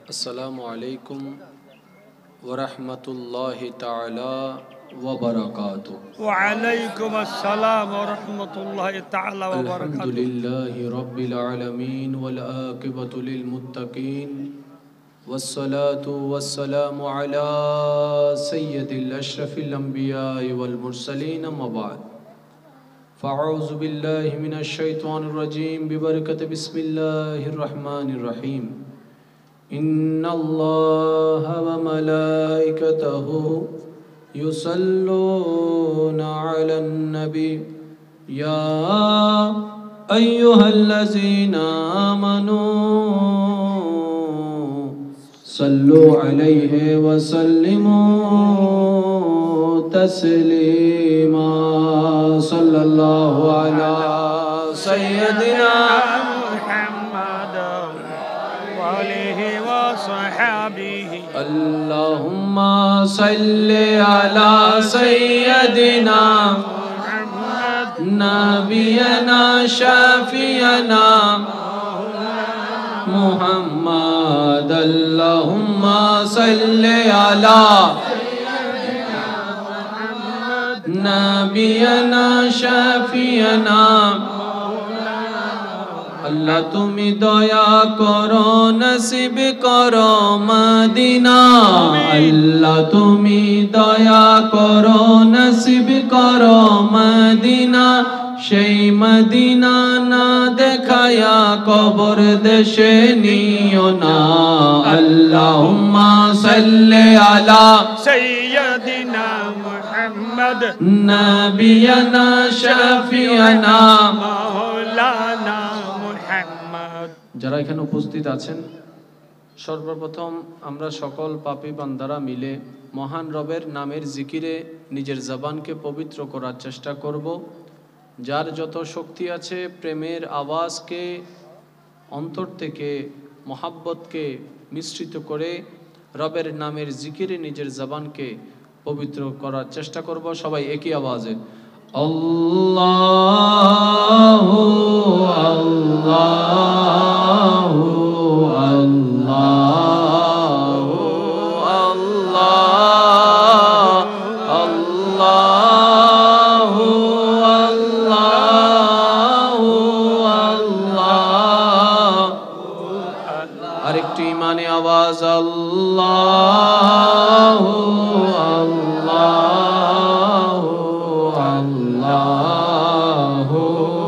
अस्सलामु अलैकुम वरहमतुल्लाहि ताला वबरकातुहू। वालैकुम अस्सलाम वरहमतुल्लाहि ताला वबरकातुहू। अल्हम्दुलिल्लाहि रब्बिल आलमीन वल आक़िबतु लिल मुत्तक़ीन वस्सलातु वस्सलामु अला सय्यदिल अशरफिल अंबियाइ वल मुरसलीन अम्मा बाद फ़अऊज़ु बिल्लाहि मिनश शैतानिर रजीम बिबरकति बिस्मिल्लाहिर रहमानिर रहीम। इन्नल्लाह व मलाइकतहु युसल्लूना अलन नबी या अय्युहल्लज़ीना आमनू सल्लु अलैहि व सल्लिमू तस्लीमा। सल्लल्लाहु अला सय्यदिना अल्लाहुम्मा सल्ली अला सय्यदिना नबियना शफीअना मुहम्मद। अल्लाहुम्मा सल्ली अला नबियना शफीअना। अल्लाह तुमी दया करो नसीब करो मदीना। अल्लाह तुमी दया करो नसीब करो मदीना। সেই মদিনা না দেখায়া কবর দেশে নিও না। আল্লাহুম্মা সাল্লি আলা সাইয়্যিদিনা মুহাম্মদ নবিয়ানা শাফিয়ানা মাওলানা মুহাম্মদ। যারা এখানে উপস্থিত আছেন, সর্বপ্রথম আমরা সকল পাপী বান্দারা মিলে মহান রবের নামের জিকিরে নিজের জবানকে পবিত্র করার চেষ্টা করব। যার যত শক্তি আছে প্রেমের আওয়াজকে অন্তর থেকে মহাব্বতকে মিশ্রিত করে রবের নামের জিকিরে নিজের জবানকে পবিত্র করার চেষ্টা করব। সবাই একই আওয়াজে আল্লাহু আল্লাহু আল্লাহু আল্লাহু আল্লাহু আল্লাহু। আরেকটি ইমানে আওয়াজ আল্লাহু আল্লাহু আল্লাহু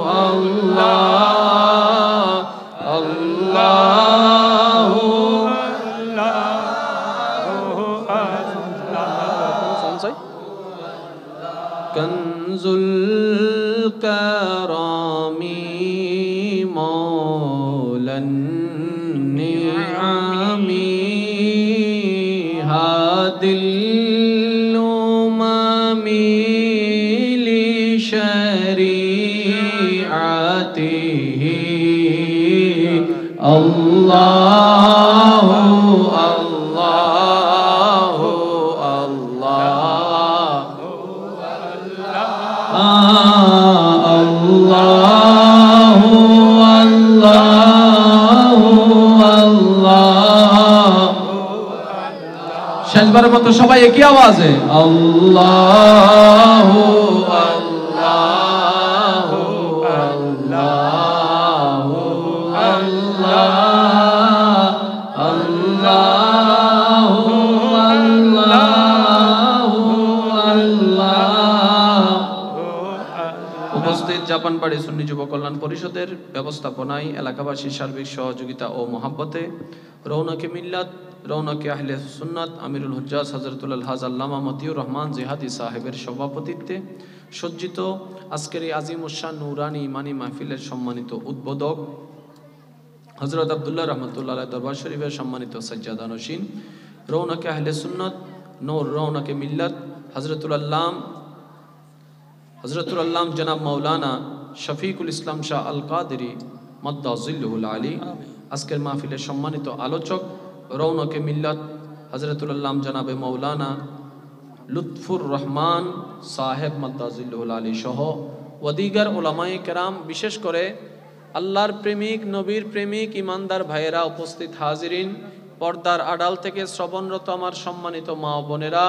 আল্লাহু কনজুল কারামি মৌলান নিআমি হাদিল উমামি লিশরিআতিহি আল্লাহু আল্লাহু আল্লাহু আল্লাহু আল্লাহু আল্লাহু। শেষবারের মতো সবাই একই আওয়াজে আল্লাহু আল্লাহু আল্লাহু আল্লাহু আল্লাহু আল্লাহু। উপস্থিত জাপানবাড়ি সুন্নি যুব কল্যাণ পরিষদের ব্যবস্থাপনায় এলাকাবাসীর সার্বিক সহযোগিতা ও মহাব্বতে রৌনকে মিল্লাত রৌনকে আহলে সুন্নাত আমিরুল হুজ্জাজ হযরতুল আলহাজ আল্লামা মতিউর রহমান জিহাদি সাহেবের সভাপতিত্বে সজ্জিত আজকের এই আজিমুশান নূরানী ইমানি মাহফিলের সম্মানিত উদ্বোধক হযরত আব্দুল্লাহ রহমতুল্লাহ আলাইহি দরবার শরীফের সম্মানিত সাজ্জাদানশীন রৌনকে আহলে সুন্নাত নূর রৌনকে মিল্লাত হযরতুল আল্লাম জনাব মাওলানা শফিকুল ইসলাম শাহ আল কাদেরী মাদ্দাজিল্লুহুল আলী। আজকের মাহফিলের সম্মানিত আলোচক রৌনকে মিল্লাত হযরতুল আল্লাম জনাবে মাওলানা লুৎফুর রহমান সাহেব মাদ্দাজিল্লুহুল আলী সহ ওয়াদিগার উলামায়ে কেরাম, বিশেষ করে আল্লাহর প্রেমিক নবীর প্রেমিক ইমানদার ভাইয়েরা, উপস্থিত হাজিরিন, পর্দার আড়াল থেকে শ্রবণরত আমার সম্মানিত মা ও বোনেরা,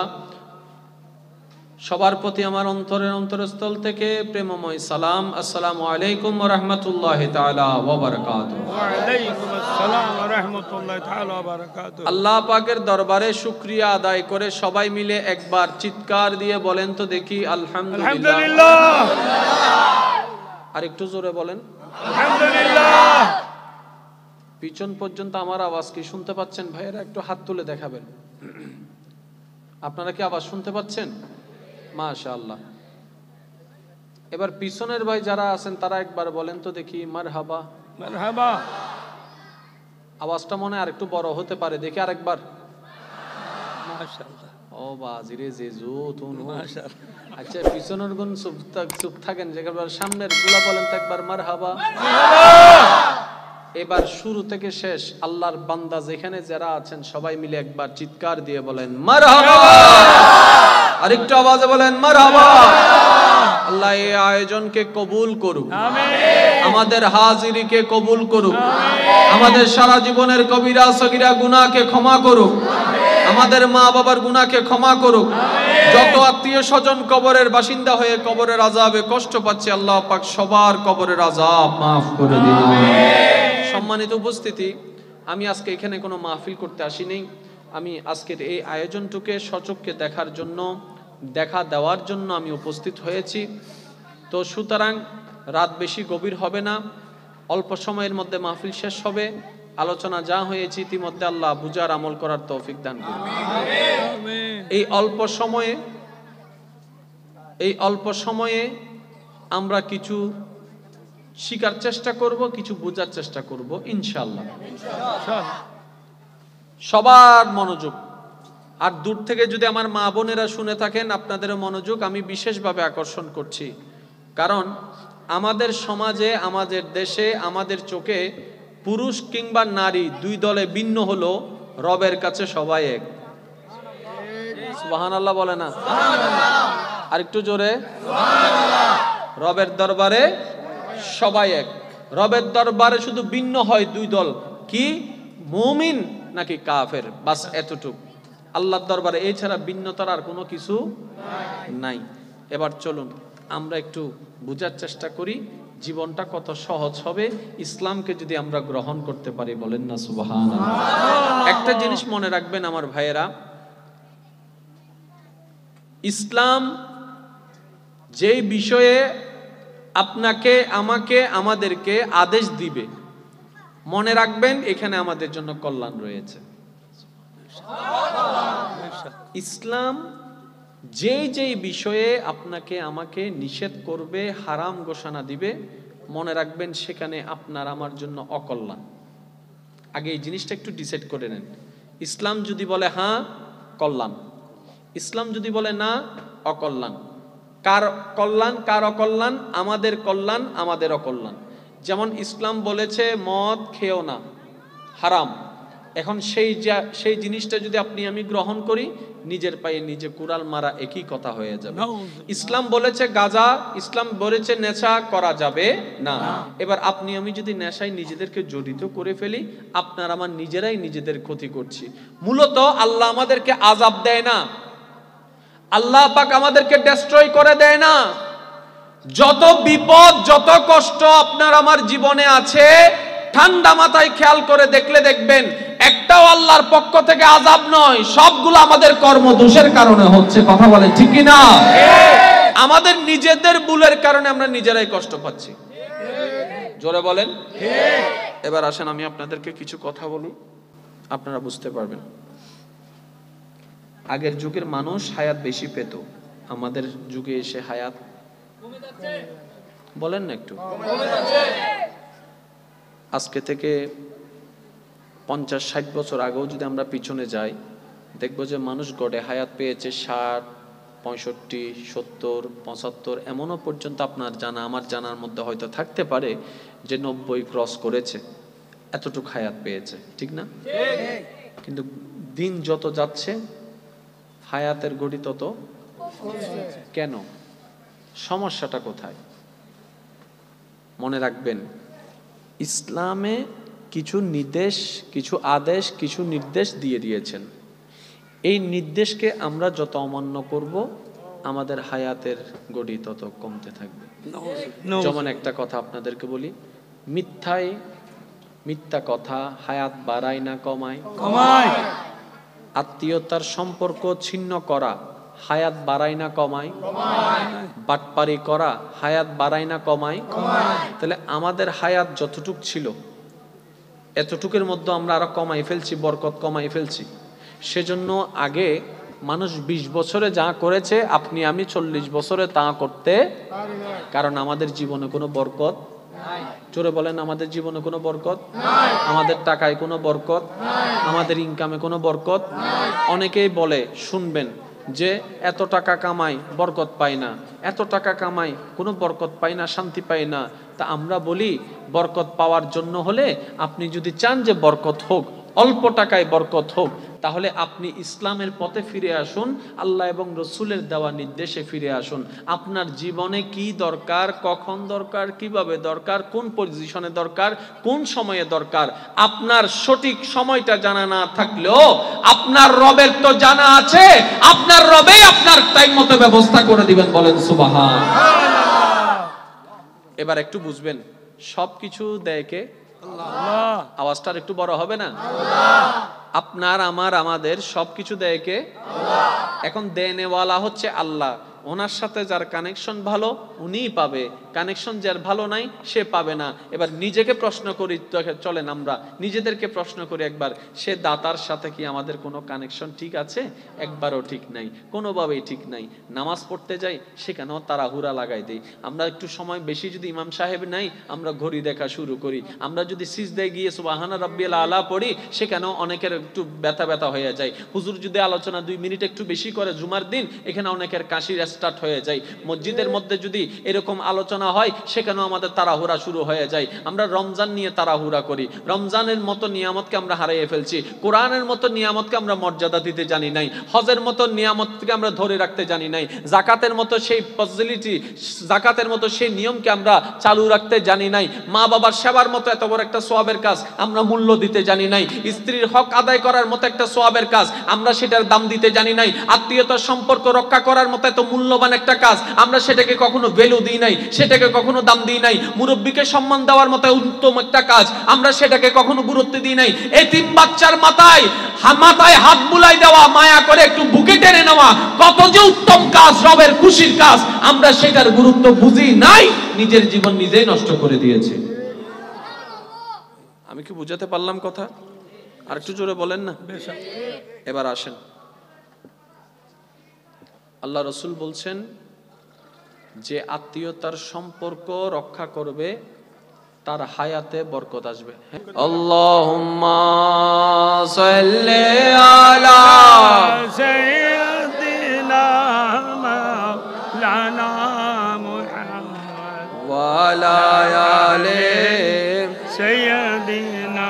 সবার প্রতি আমার অন্তরের অন্তরস্থল থেকে প্রেমময় সালাম। আসসালামু আলাইকুম ওয়া রাহমাতুল্লাহি তাআলা ওয়া বারাকাতুহু। ওয়া আলাইকুম আসসালাম ওয়া রাহমাতুল্লাহি তাআলা ওয়া বারাকাতুহু। আল্লাহ পাকের দরবারে শুকরিয়া আদায় করে সবাই মিলে একবার চিৎকার দিয়ে বলেন তো দেখি আলহামদুলিল্লাহ। আলহামদুলিল্লাহ। আর একটু জোরে বলেন আলহামদুলিল্লাহ। পিছন পর্যন্ত আমার আওয়াজ কি শুনতে পাচ্ছেন? ভাইয়েরা একটু হাত তুলে দেখাবেন। আপনারা কি আওয়াজ শুনতে পাচ্ছেন? মাশাআল্লাহ। এবার পিছনের ভাই যারা আছেন তারা একবার বলেন তো দেখি মারহাবা। মারহাবা। আওয়াজটা মনে আর একটু বড় হতে পারে, দেখি আরেকবার। মাশাআল্লাহ। ও বাজিরে জেজু তুনু। মাশাআল্লাহ। আচ্ছা পিছনের গুণ চুপ থাকেন, যেবার সামনের গুলা বলেন তো একবার মারহাবা। এবার শুরু থেকে শেষ আল্লাহর বান্দা যেখানে যারা আছেন সবাই মিলে একবার চিৎকার দিয়ে বলেন মারহাবা। আরেকটু আওয়াজে বলেন মারহাবা। আল্লাহ এই আয়োজনকে কবুল করুক, আমাদের হাজিরিকে কবুল করুক, আমাদের সারা জীবনের কবিরা সগীরা গুনাহকে ক্ষমা করুক, আমাদের মা বাবার গুনাহকে ক্ষমা করুক। যত আত্মীয় স্বজন কবরের বাসিন্দা হয়ে কবরের আযাবে কষ্ট পাচ্ছে, আল্লাহ পাক সবার কবরের আযাব মাফ করে দিন। সম্মানিত উপস্থিতি, আমি আজকে এখানে কোনো মাহফিল করতে আসিনি। আমি আজকের এই আয়োজনটুকে সচক্ষে দেখার জন্য, দেখা দেওয়ার জন্য আমি উপস্থিত হয়েছি। তো সুতরাং রাত বেশি গভীর হবে না, অল্প সময়ের মধ্যে মাহফিল শেষ হবে। আলোচনা যা হয়েছে ইতিমধ্যে আল্লাহ বুঝার আমল করার তৌফিক দান করুন। এই অল্প সময়ে আমরা কিছু শিকার চেষ্টা করব, কিছু বোঝার চেষ্টা করব ইনশাআল্লাহ। সবার মনোযোগ, আর দূর থেকে যদি আমার মা বোনেরা শুনে থাকেন আপনাদেরও মনোযোগ আমি বিশেষভাবে আকর্ষণ করছি। কারণ আমাদের সমাজে, আমাদের দেশে, আমাদের চোখে পুরুষ কিংবা নারী দুই দলে ভিন্ন হলো, রবের কাছে সবাই এক। সুবহানাল্লাহ বলে না? আর একটু জোরে। রবের দরবারে সবাই এক। রবের দরবারে শুধু ভিন্ন হয় দুই দল, কি মুমিন নাকি কাফের, বাস এতটুক। আল্লাহর দরবারে এছাড়া ভিন্নতার আর কোনো কিছু নাই। এবার চলুন আমরা একটু বুঝার চেষ্টা করি জীবনটা কত সহজ হবে ইসলামকে যদি আমরা গ্রহণ করতে পারি। বলেন না সুবহানাল্লাহ। একটা জিনিস মনে রাখবেন আমার ভাইয়েরা, ইসলাম যেই বিষয়ে আপনাকে, আমাকে, আমাদেরকে আদেশ দিবে, মনে রাখবেন এখানে আমাদের জন্য কল্যাণ রয়েছে। ইসলাম যেই বিষয়ে আপনাকে আমাকে নিষেধ করবে, হারাম ঘোষণা দিবে, মনে রাখবেন সেখানে আপনার আমার জন্য অকল্যাণ। আগে এই জিনিসটা একটু ডিসাইড করে নেন। ইসলাম যদি বলে হ্যাঁ, কল্যাণ। ইসলাম যদি বলে না, অকল্যাণ। কার কল্যাণ কার অকল্যাণ? আমাদের কল্যাণ, আমাদের অকল্যাণ। যেমন ইসলাম বলেছে মদ খেও না, হারাম। এখন সেই জিনিসটা যদি আপনি আমি গ্রহণ করি, নিজের পায়ে নিজে কুড়াল মারা একই কথা হয়ে যাবে। ইসলাম বলেছে গাঁজা, ইসলাম বলেছে নেশা করা যাবে না। এবার আপনি আমি যদি নেশায় নিজেদেরকে জড়িত করে ফেলি, আপনার আমার নিজেরাই নিজেদের ক্ষতি করছি। মূলত আল্লাহ আমাদেরকে আযাব দেয় না, আল্লাহ পাক আমাদেরকে ডেস্ট্রয় করে দেয় না। যত বিপদ, যত কষ্ট আপনার আমার জীবনে আছে, ঠান্ডা মাথায় খেয়াল করে দেখলে দেখবেন একটাও আল্লাহর পক্ষ থেকে আযাব নয়, সবগুলো আমাদের কর্মদোষের কারণে হচ্ছে। কথা বলে ঠিক কি না? আমাদের নিজেদের ভুলের কারণে আমরা নিজেরাই কষ্ট পাচ্ছি। জোরে বলেন। এবার আসেন আমি আপনাদেরকে কিছু কথা বলি, আপনারা বুঝতে পারবেন। আগের যুগের মানুষ হায়াত বেশি পেত, আমাদের যুগে এসে হায়াত বলেন না একটু। আজকে থেকে 50-60 বছর আগেও যদি আমরা পিছনে যাই, দেখবো যে মানুষ গড়ে হায়াত পেয়েছে 60, 65, 70, 75, এমনও পর্যন্ত আপনার জানা আমার জানার মধ্যে হয়তো থাকতে পারে যে 90 ক্রস করেছে, এতটুকু হায়াত পেয়েছে, ঠিক না? কিন্তু দিন যত যাচ্ছে হায়াতের গড়ি তত কেন? সমস্যাটা কোথায়? মনে রাখবেন, ইসলামে কিছু নির্দেশ, কিছু আদেশ, কিছু নির্দেশ দিয়ে দিয়েছেন। এই নির্দেশকে আমরা যত অমান্য করব আমাদের হায়াতের গড়ি তত কমতে থাকবে। যেমন একটা কথা আপনাদেরকে বলি, মিথ্যা কথা হায়াত বাড়ায় না কমায়? আত্মীয়তার সম্পর্ক ছিন্ন করা হায়াত বাড়ায় না কমায়? বাটপারি করা হায়াত বাড়ায় না কমায়? তাহলে আমাদের হায়াত যতটুক ছিল এতটুকের মধ্যে আমরা আরো কমাই ফেলছি, বরকত কমাই ফেলছি। সেজন্য আগে মানুষ 20 বছরে যা করেছে আপনি আমি 40 বছরে তা করতে, কারণ আমাদের জীবনে কোনো বরকত নাই। জোরে বলেন, আমাদের জীবনে কোনো বরকত নাই, আমাদের টাকায় কোনো বরকত নাই, আমাদের ইনকামে কোনো বরকত নাই। অনেকেই বলে, শুনবেন যে এত টাকা কামাই বরকত পাই না, এত টাকা কামাই কোনো বরকত পাই না, শান্তি পাই না। তা আমরা বলি, বরকত পাওয়ার জন্য হলে আপনি যদি চান যে বরকত হোক, অল্প টাকায় বরকত হোক, তাহলে আপনি ইসলামের পথে ফিরে আসুন, আল্লাহ এবং রসুলের দেওয়া নির্দেশে ফিরে আসুন। আপনার জীবনে কি দরকার, কখন দরকার, কিভাবে দরকার, কোন পজিশনে দরকার, কোন সময়ে দরকার, আপনার সঠিক সময়টা জানা না থাকলেও আপনার রবের তো জানা আছে। আপনার রবেই আপনার টাইম মতো ব্যবস্থা করে দিবেন। বলেন সুবহান। এবার একটু বুঝবেন, সবকিছু দেয় কে? আল্লাহ। আওয়াজটা একটু বড় হবে না? আল্লাহ। আপনার আমার আমাদের সবকিছু দেয় কে? আল্লাহ। এখন দেনেওয়ালা হচ্ছে আল্লাহ। ওনার সাথে যার কানেকশন ভালো উনিই পাবে, কানেকশন যার ভালো নাই সে পাবে না। এবার নিজেকে প্রশ্ন করি, চলেন আমরা নিজেদেরকে প্রশ্ন করি একবার, সে দাতার সাথে কি আমাদের কোনো কানেকশন ঠিক আছে? একবারও ঠিক নাই, কোনোভাবেই ঠিক নাই। নামাজ পড়তে যাই সেখানেও তাড়াহুড়া লাগাই দেই। আমরা একটু সময় বেশি যদি ইমাম সাহেব নাই আমরা ঘড়ি দেখা শুরু করি। আমরা যদি সিজদায় গিয়ে সুবহানা রাব্বিয়াল আলা পড়ি সেখানেও অনেকের একটু ব্যথা হয়ে যায়। হুজুর যদি আলোচনা 2 মিনিট একটু বেশি করে জুমার দিন, এখানে অনেকের কাশির স্টার্ট হয়ে যায়। মসজিদের মধ্যে যদি এরকম আলোচনা হয় সেখানেও আমাদের তাড়াহুড়া শুরু হয়ে যায়। আমরা রমজান নিয়ে তাড়াহুড়া করি, রমজানের মতো নিয়ামতকে আমরা হারিয়ে ফেলছি। কোরআনের মতো নিয়ামতকে আমরা মর্যাদা দিতে জানি নাই, হজের মতো নিয়ামতকে আমরা ধরে রাখতে জানি নাই, জাকাতের মতো সেই ফজিলিটি, জাকাতের মতো সেই নিয়মকে আমরা চালু রাখতে জানি নাই, মা বাবার সেবার মতো এত বড় একটা সওয়াবের কাজ আমরা মূল্য দিতে জানি নাই, স্ত্রীর হক আদায় করার মতো একটা সওয়াবের কাজ আমরা সেটার দাম দিতে জানি নাই, আত্মীয়তার সম্পর্ক রক্ষা করার মতো এত মূল্যবান একটা কাজ আমরা সেটাকে কখনো ভ্যালু দিই নাই, সেটাকে কখনো দাম দিই নাই, মুরব্বীকে সম্মান দেওয়ার মতো উত্তম একটা কাজ আমরা সেটাকে কখনো গুরুত্ব দিই নাই। এতিম বাচ্চার মাথায় হাত বুলাই দেওয়া, মায়া করে একটু বুকে টেনে নেওয়া, কত যে উত্তম কাজ, রবের খুশির কাজ, আমরা সেটার গুরুত্ব বুঝি নাই, নিজের জীবন নিজেই নষ্ট করে দিয়েছে। আমি কি বুঝাতে পারলাম কথা? আর একটু জোরে বলেন না। এবার আসেন, আল্লাহ রসুল বলছেন যে আত্মীয়তার সম্পর্ক রক্ষা করবে তার হায়াতে বরকত আসবে। আল্লাহুম্মা সাল্লি আলা সাইয়্যিদিনা মাওলানা মুহাম্মদ ওয়া আলা আলি সাইয়্যিদিনা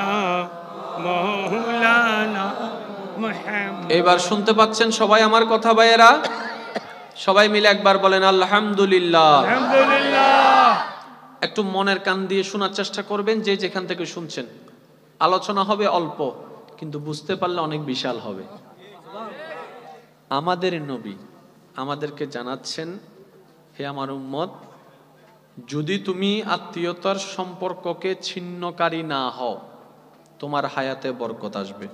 মাওলানা মুহাম্মদ। এবার শুনতে পাচ্ছেন সবাই আমার কথা ভাইয়েরা? সবাই মিলে একবার বলেন আলহামদুলিল্লাহ। আলহামদুলিল্লাহ। একটু মনের কান দিয়ে শোনার চেষ্টা করবেন, যে যেখান থেকে শুনছেন। আলোচনা হবে অল্প, কিন্তু বুঝতে পারলে অনেক বিশাল হবে। আমাদের নবী আমাদেরকে জানাচ্ছেন, হে আমার উম্মত, যদি তুমি আত্মীয়তার সম্পর্ককে ছিন্নকারী না হও তোমার হায়াতে বরকত আসবে।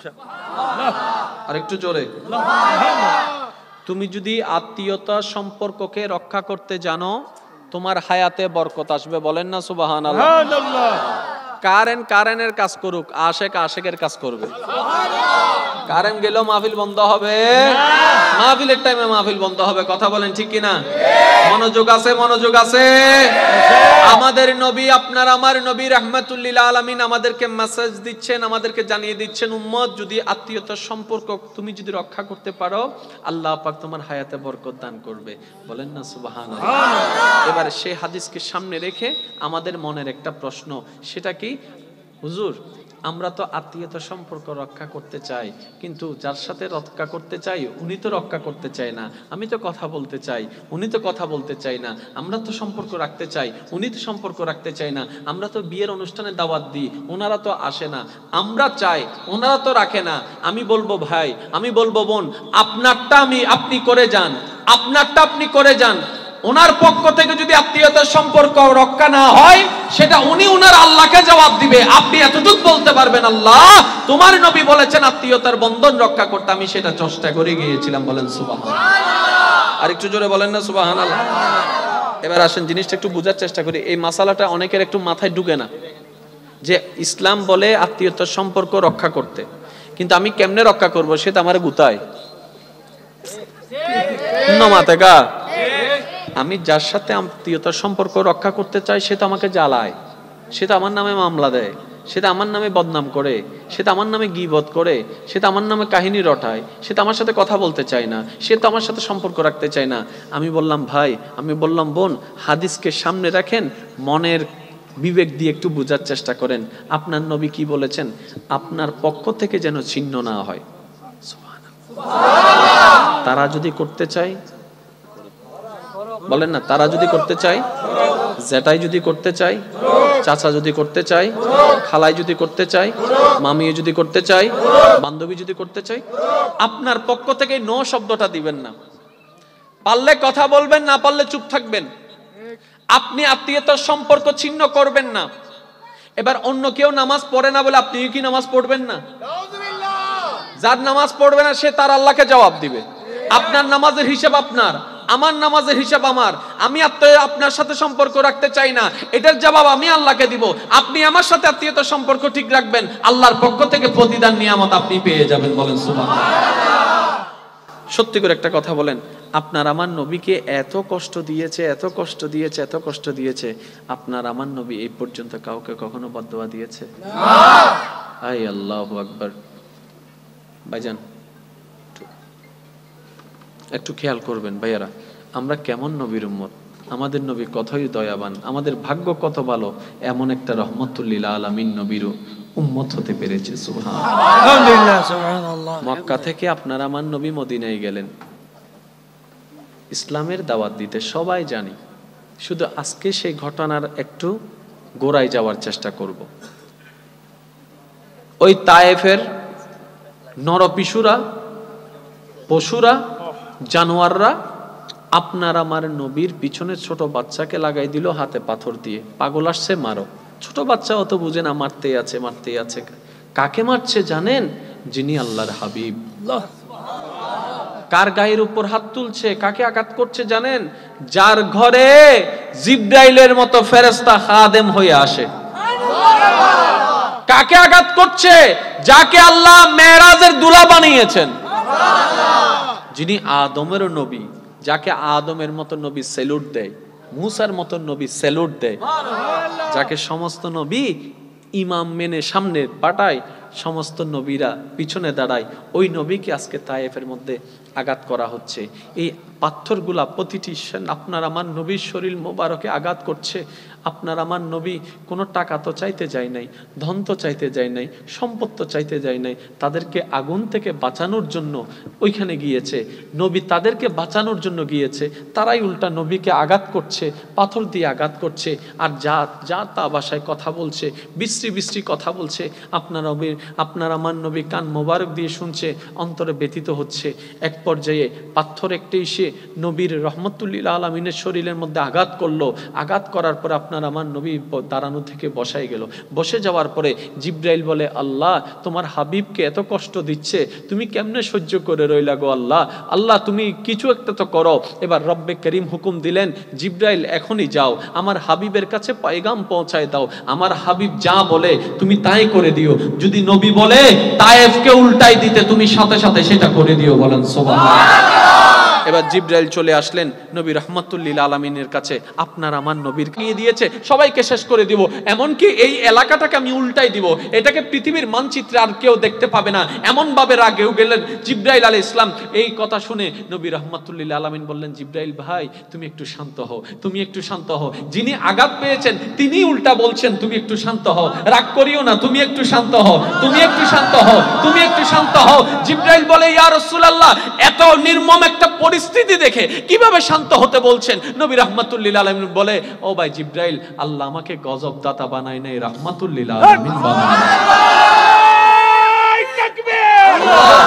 আর একটু জোরে। তুমি যদি আত্মীয়তা সম্পর্ককে রক্ষা করতে জানো তোমার হায়াতে বরকত আসবে। বলেন না সুবহানাল্লাহ। কারেন্টের কাজ করুক, আশেকের কাজ করবে। কারেন্ট গেল মাহফিল বন্ধ হবে, মাহফিলের টাইমে মাহফিল বন্ধ হবে। কথা বলেন ঠিক কিনা? মনোযোগ আছে? মনোযোগ আছে? আমাদের নবী, আপনার আমার নবী রাহমাতুল লিল আলামিন আমাদেরকে মেসেজ দিচ্ছেন, আমাদেরকে জানিয়ে দিচ্ছেন, উম্মত যদি আত্মীয়তার সম্পর্ক তুমি যদি রক্ষা করতে পারো আল্লাহ পাক তোমার হায়াতে বরকত দান করবে। বলেন না সুবহানাল্লাহ। এবার সেই হাদিসকে সামনে রেখে আমাদের মনের একটা প্রশ্ন, সেটা কি? হুজুর আমরা তো আত্মীয়তা সম্পর্ক রক্ষা করতে চাই, কিন্তু যার সাথে রক্ষা করতে চাই উনি তো রক্ষা করতে চায় না। আমি তো কথা বলতে চাই, উনি তো কথা বলতে চাই না। আমরা তো সম্পর্ক রাখতে চাই, উনি তো সম্পর্ক রাখতে চায় না। আমরা তো বিয়ের অনুষ্ঠানে দাওয়াত দিই, ওনারা তো আসে না। আমরা চাই, ওনারা তো রাখে না। আমি বলবো ভাই, আমি বলবো বোন, আপনারটা আপনি করে যান, আপনারটা আপনি করে যান। ওনার পক্ষ থেকে যদি আত্মীয়তার সম্পর্ক রক্ষা না হয়, সেটা উনি ওনার আল্লাহকে জবাব দিবে। আপনি এতটুকু বলতে পারবেন, আল্লাহ তোমার নবী বলেছেন আত্মীয়তার বন্ধন রক্ষা করতে, আমি সেটা চেষ্টা করে গিয়েছিলাম। বলেন সুবহানাল্লাহ। আর একটু জোরে বলেন না সুবহানাল্লাহ। এবার আসেন জিনিসটা একটু বোঝার চেষ্টা করি। এই মাসালাটা অনেকের একটু মাথায় ঢুকে না, যে ইসলাম বলে আত্মীয়তার সম্পর্ক রক্ষা করতে, কিন্তু আমি কেমনে রক্ষা করব সেটা আমার গুতায় মাথা। আমি যার সাথে আত্মীয়তার সম্পর্ক রক্ষা করতে চাই সে তো আমাকে জ্বালায়, সে তো আমার নামে মামলা দেয়, সে তো আমার নামে বদনাম করে, সে তো আমার নামে গীবত করে, সে তো আমার নামে কাহিনী রটায়, সে তো আমার সাথে কথা বলতে চায় না, সে তো আমার সাথে সম্পর্ক রাখতে চায় না। আমি বললাম ভাই, আমি বললাম বোন, হাদিসকে সামনে রাখেন, মনের বিবেক দিয়ে একটু বোঝার চেষ্টা করেন আপনার নবী কি বলেছেন। আপনার পক্ষ থেকে যেন ছিন্ন না হয়। তারা যদি করতে চায়, বলেন না, তারা যদি করতে চায়, জেঠাই যদি করতে চায়, চাচা যদি করতে চায়, খালাই যদি করতে চায়, মামি যদি করতে চায়, বান্ধবী যদি করতে চায়, আপনার পক্ষ থেকে নো শব্দটা দিবেন না। পারলে কথা বলবেন, না পারলে চুপ থাকবেন। আপনি আত্মীয়তার সম্পর্ক ছিন্ন করবেন না। এবার অন্য কেউ নামাজ পড়ে না বলে আপনি কি নামাজ পড়বেন না? যার নামাজ পড়বে না সে তার আল্লাহকে জবাব দিবে। আপনার নামাজের হিসাব আপনার, আমার নামাজের হিসাব আমার। আমি আপনার সাথে সম্পর্ক রাখতে চাই না, এটার জবাব আমি আল্লাহকে দিব। আপনি আমার সাথে আত্মীয়তার সম্পর্ক ঠিক রাখবেন, আল্লাহর পক্ষ থেকে প্রতিদান নিয়ামত আপনি পেয়ে যাবেন। বলেন সুবহানাল্লাহ। সত্যি করে একটা কথা বলেন, আপনার আমার নবীকে এত কষ্ট দিয়েছে, এত কষ্ট দিয়েছে, এত কষ্ট দিয়েছে, আপনার আমার নবী এই পর্যন্ত কাউকে কখনো বদদোয়া দিয়েছে? আয় আল্লাহু আকবার। ভাইজান একটু খেয়াল করবেন ভাইয়ারা, আমরা কেমন নবীর উম্মত। আমাদের নবী কতই দয়াবান, আমাদের ভাগ্য কত ভালো, এমন একটা রহমতুল লিল আলামিন নবীর উম্মত হতে পেরেছে। সুবহানাল্লাহ, আলহামদুলিল্লাহ, সুবহানাল্লাহ। মক্কা থেকে আপনার আমার নবী মদিনায় গেলেন ইসলামের দাওয়াত দিতে, সবাই জানি। শুধু আজকে সেই ঘটনার একটু গোড়ায় যাওয়ার চেষ্টা করব। ওই তায়েফের নরপিশুরা, পশুরা, জানোয়াররা আপনার আমার নবীর পিছনে ছোট বাচ্চাকে লাগাই দিল হাতে পাথর দিয়ে। পাগল আসছে মারো। ছোট বাচ্চা অত বুঝে না, মারতেই আছে, মারতেই আছে। কাকে মারছে জানেন? যিনি আল্লাহর হাবিব। কার গায়ের উপর হাত তুলছে, কাকে আঘাত করছে জানেন? যার ঘরে জিবরাইলের মতো ফেরেশতা খাদেম হয়ে আসে। কাকে আঘাত করছে? যাকে আল্লাহ মেরাজের দুলা বানিয়েছেন, যিনি আদমের নবী, যাকে আদমের মতো নবী স্যালুট দেয়, মুসার মতো নবী স্যালুট দেয়, যাকে সমস্ত নবী ইমাম মেনে সামনে পাঠায়, সমস্ত নবীরা পিছনে দাঁড়ায়, ওই নবীকে আজকে তায়েফের মধ্যে আঘাত করা হচ্ছে। এই পাথরগুলা প্রতিটি আপনার আমার নবীর শরীর মোবারকে আঘাত করছে। আপনার আমার নবী কোনো টাকা তো চাইতে যায় নাই, ধন তো চাইতে যায় নাই, সম্পদ তো চাইতে যায় নাই। তাদেরকে আগুন থেকে বাঁচানোর জন্য ওইখানে গিয়েছে। নবী তাদেরকে বাঁচানোর জন্য গিয়েছে, তারাই উল্টা নবীকে আঘাত করছে, পাথর দিয়ে আঘাত করছে। আর যা তা ভাষায় কথা বলছে, বিশ্রী বিশ্রী কথা বলছে। আপনার আমার নবী কান মোবারক দিয়ে শুনছে, অন্তরে ব্যথিত হচ্ছে। এক পর্যায়ে পাথর একটি এসে নবীর রহমতুল লিল আলামিনের শরীরের মধ্যে আঘাত করলো। আঘাত করার পরে আপনার আমার নবী দাঁড়ানো থেকে বসাই গেল। বসে যাওয়ার পরে জিবরাইল বলে, আল্লাহ তোমার হাবিবকে এত কষ্ট দিচ্ছে, তুমি কেমনে সহ্য করে রইলা গো আল্লাহ? আল্লাহ তুমি কিছু একটা তো করো। এবার রব্বে করিম হুকুম দিলেন, জিবরাইল এখনই যাও, আমার হাবিবের কাছে পয়গাম পৌঁছায় দাও। আমার হাবিব যা বলে তুমি তাই করে দিও। যদি নবী বলে তায়েফকে উল্টাই দিতে, তুমি সাথে সাথে সেটা করে দিও। বলেন সুবহানাল্লাহ। এবার জিবরাইল চলে আসলেন নবী রাহমাতুল লিল আলামিনের কাছে। আপনার আমার নবীর নিয়ে দিয়েছে, সবাইকে শেষ করে দিব, এমনকি এই এলাকাটাকে আমি উল্টাই দিব, এটাকে পৃথিবীর মানচিত্রে আর কেউ দেখতে পাবে না, এমন ভাবে রাগেও গেলেন জিবরাইল আলাইহিস সালাম। এই কথা শুনে নবী রাহমাতুল লিল আলামিন বললেন, জিবরাইল ভাই তুমি একটু শান্ত হও, তুমি একটু শান্ত হও। যিনি আঘাত পেয়েছেন তিনি উল্টা বলছেন তুমি একটু শান্ত হও, রাগ করিও না, তুমি একটু শান্ত হও, তুমি একটু শান্ত হও, তুমি একটু শান্ত হও। জিবরাইল বলে, ইয়া রাসূলুল্লাহ, এত নির্মম একটা পরিস্থিতি দেখে কিভাবে শান্ত হতে বলছেন? নবী রাহমাতুল লিল আলামিন বলে, ও ভাই জিবরাইল, আল্লাহ আমাকে গজব দাতা বানায় নাই, রাহমাতুল লিল আলামিন বানায়। তাকবীর,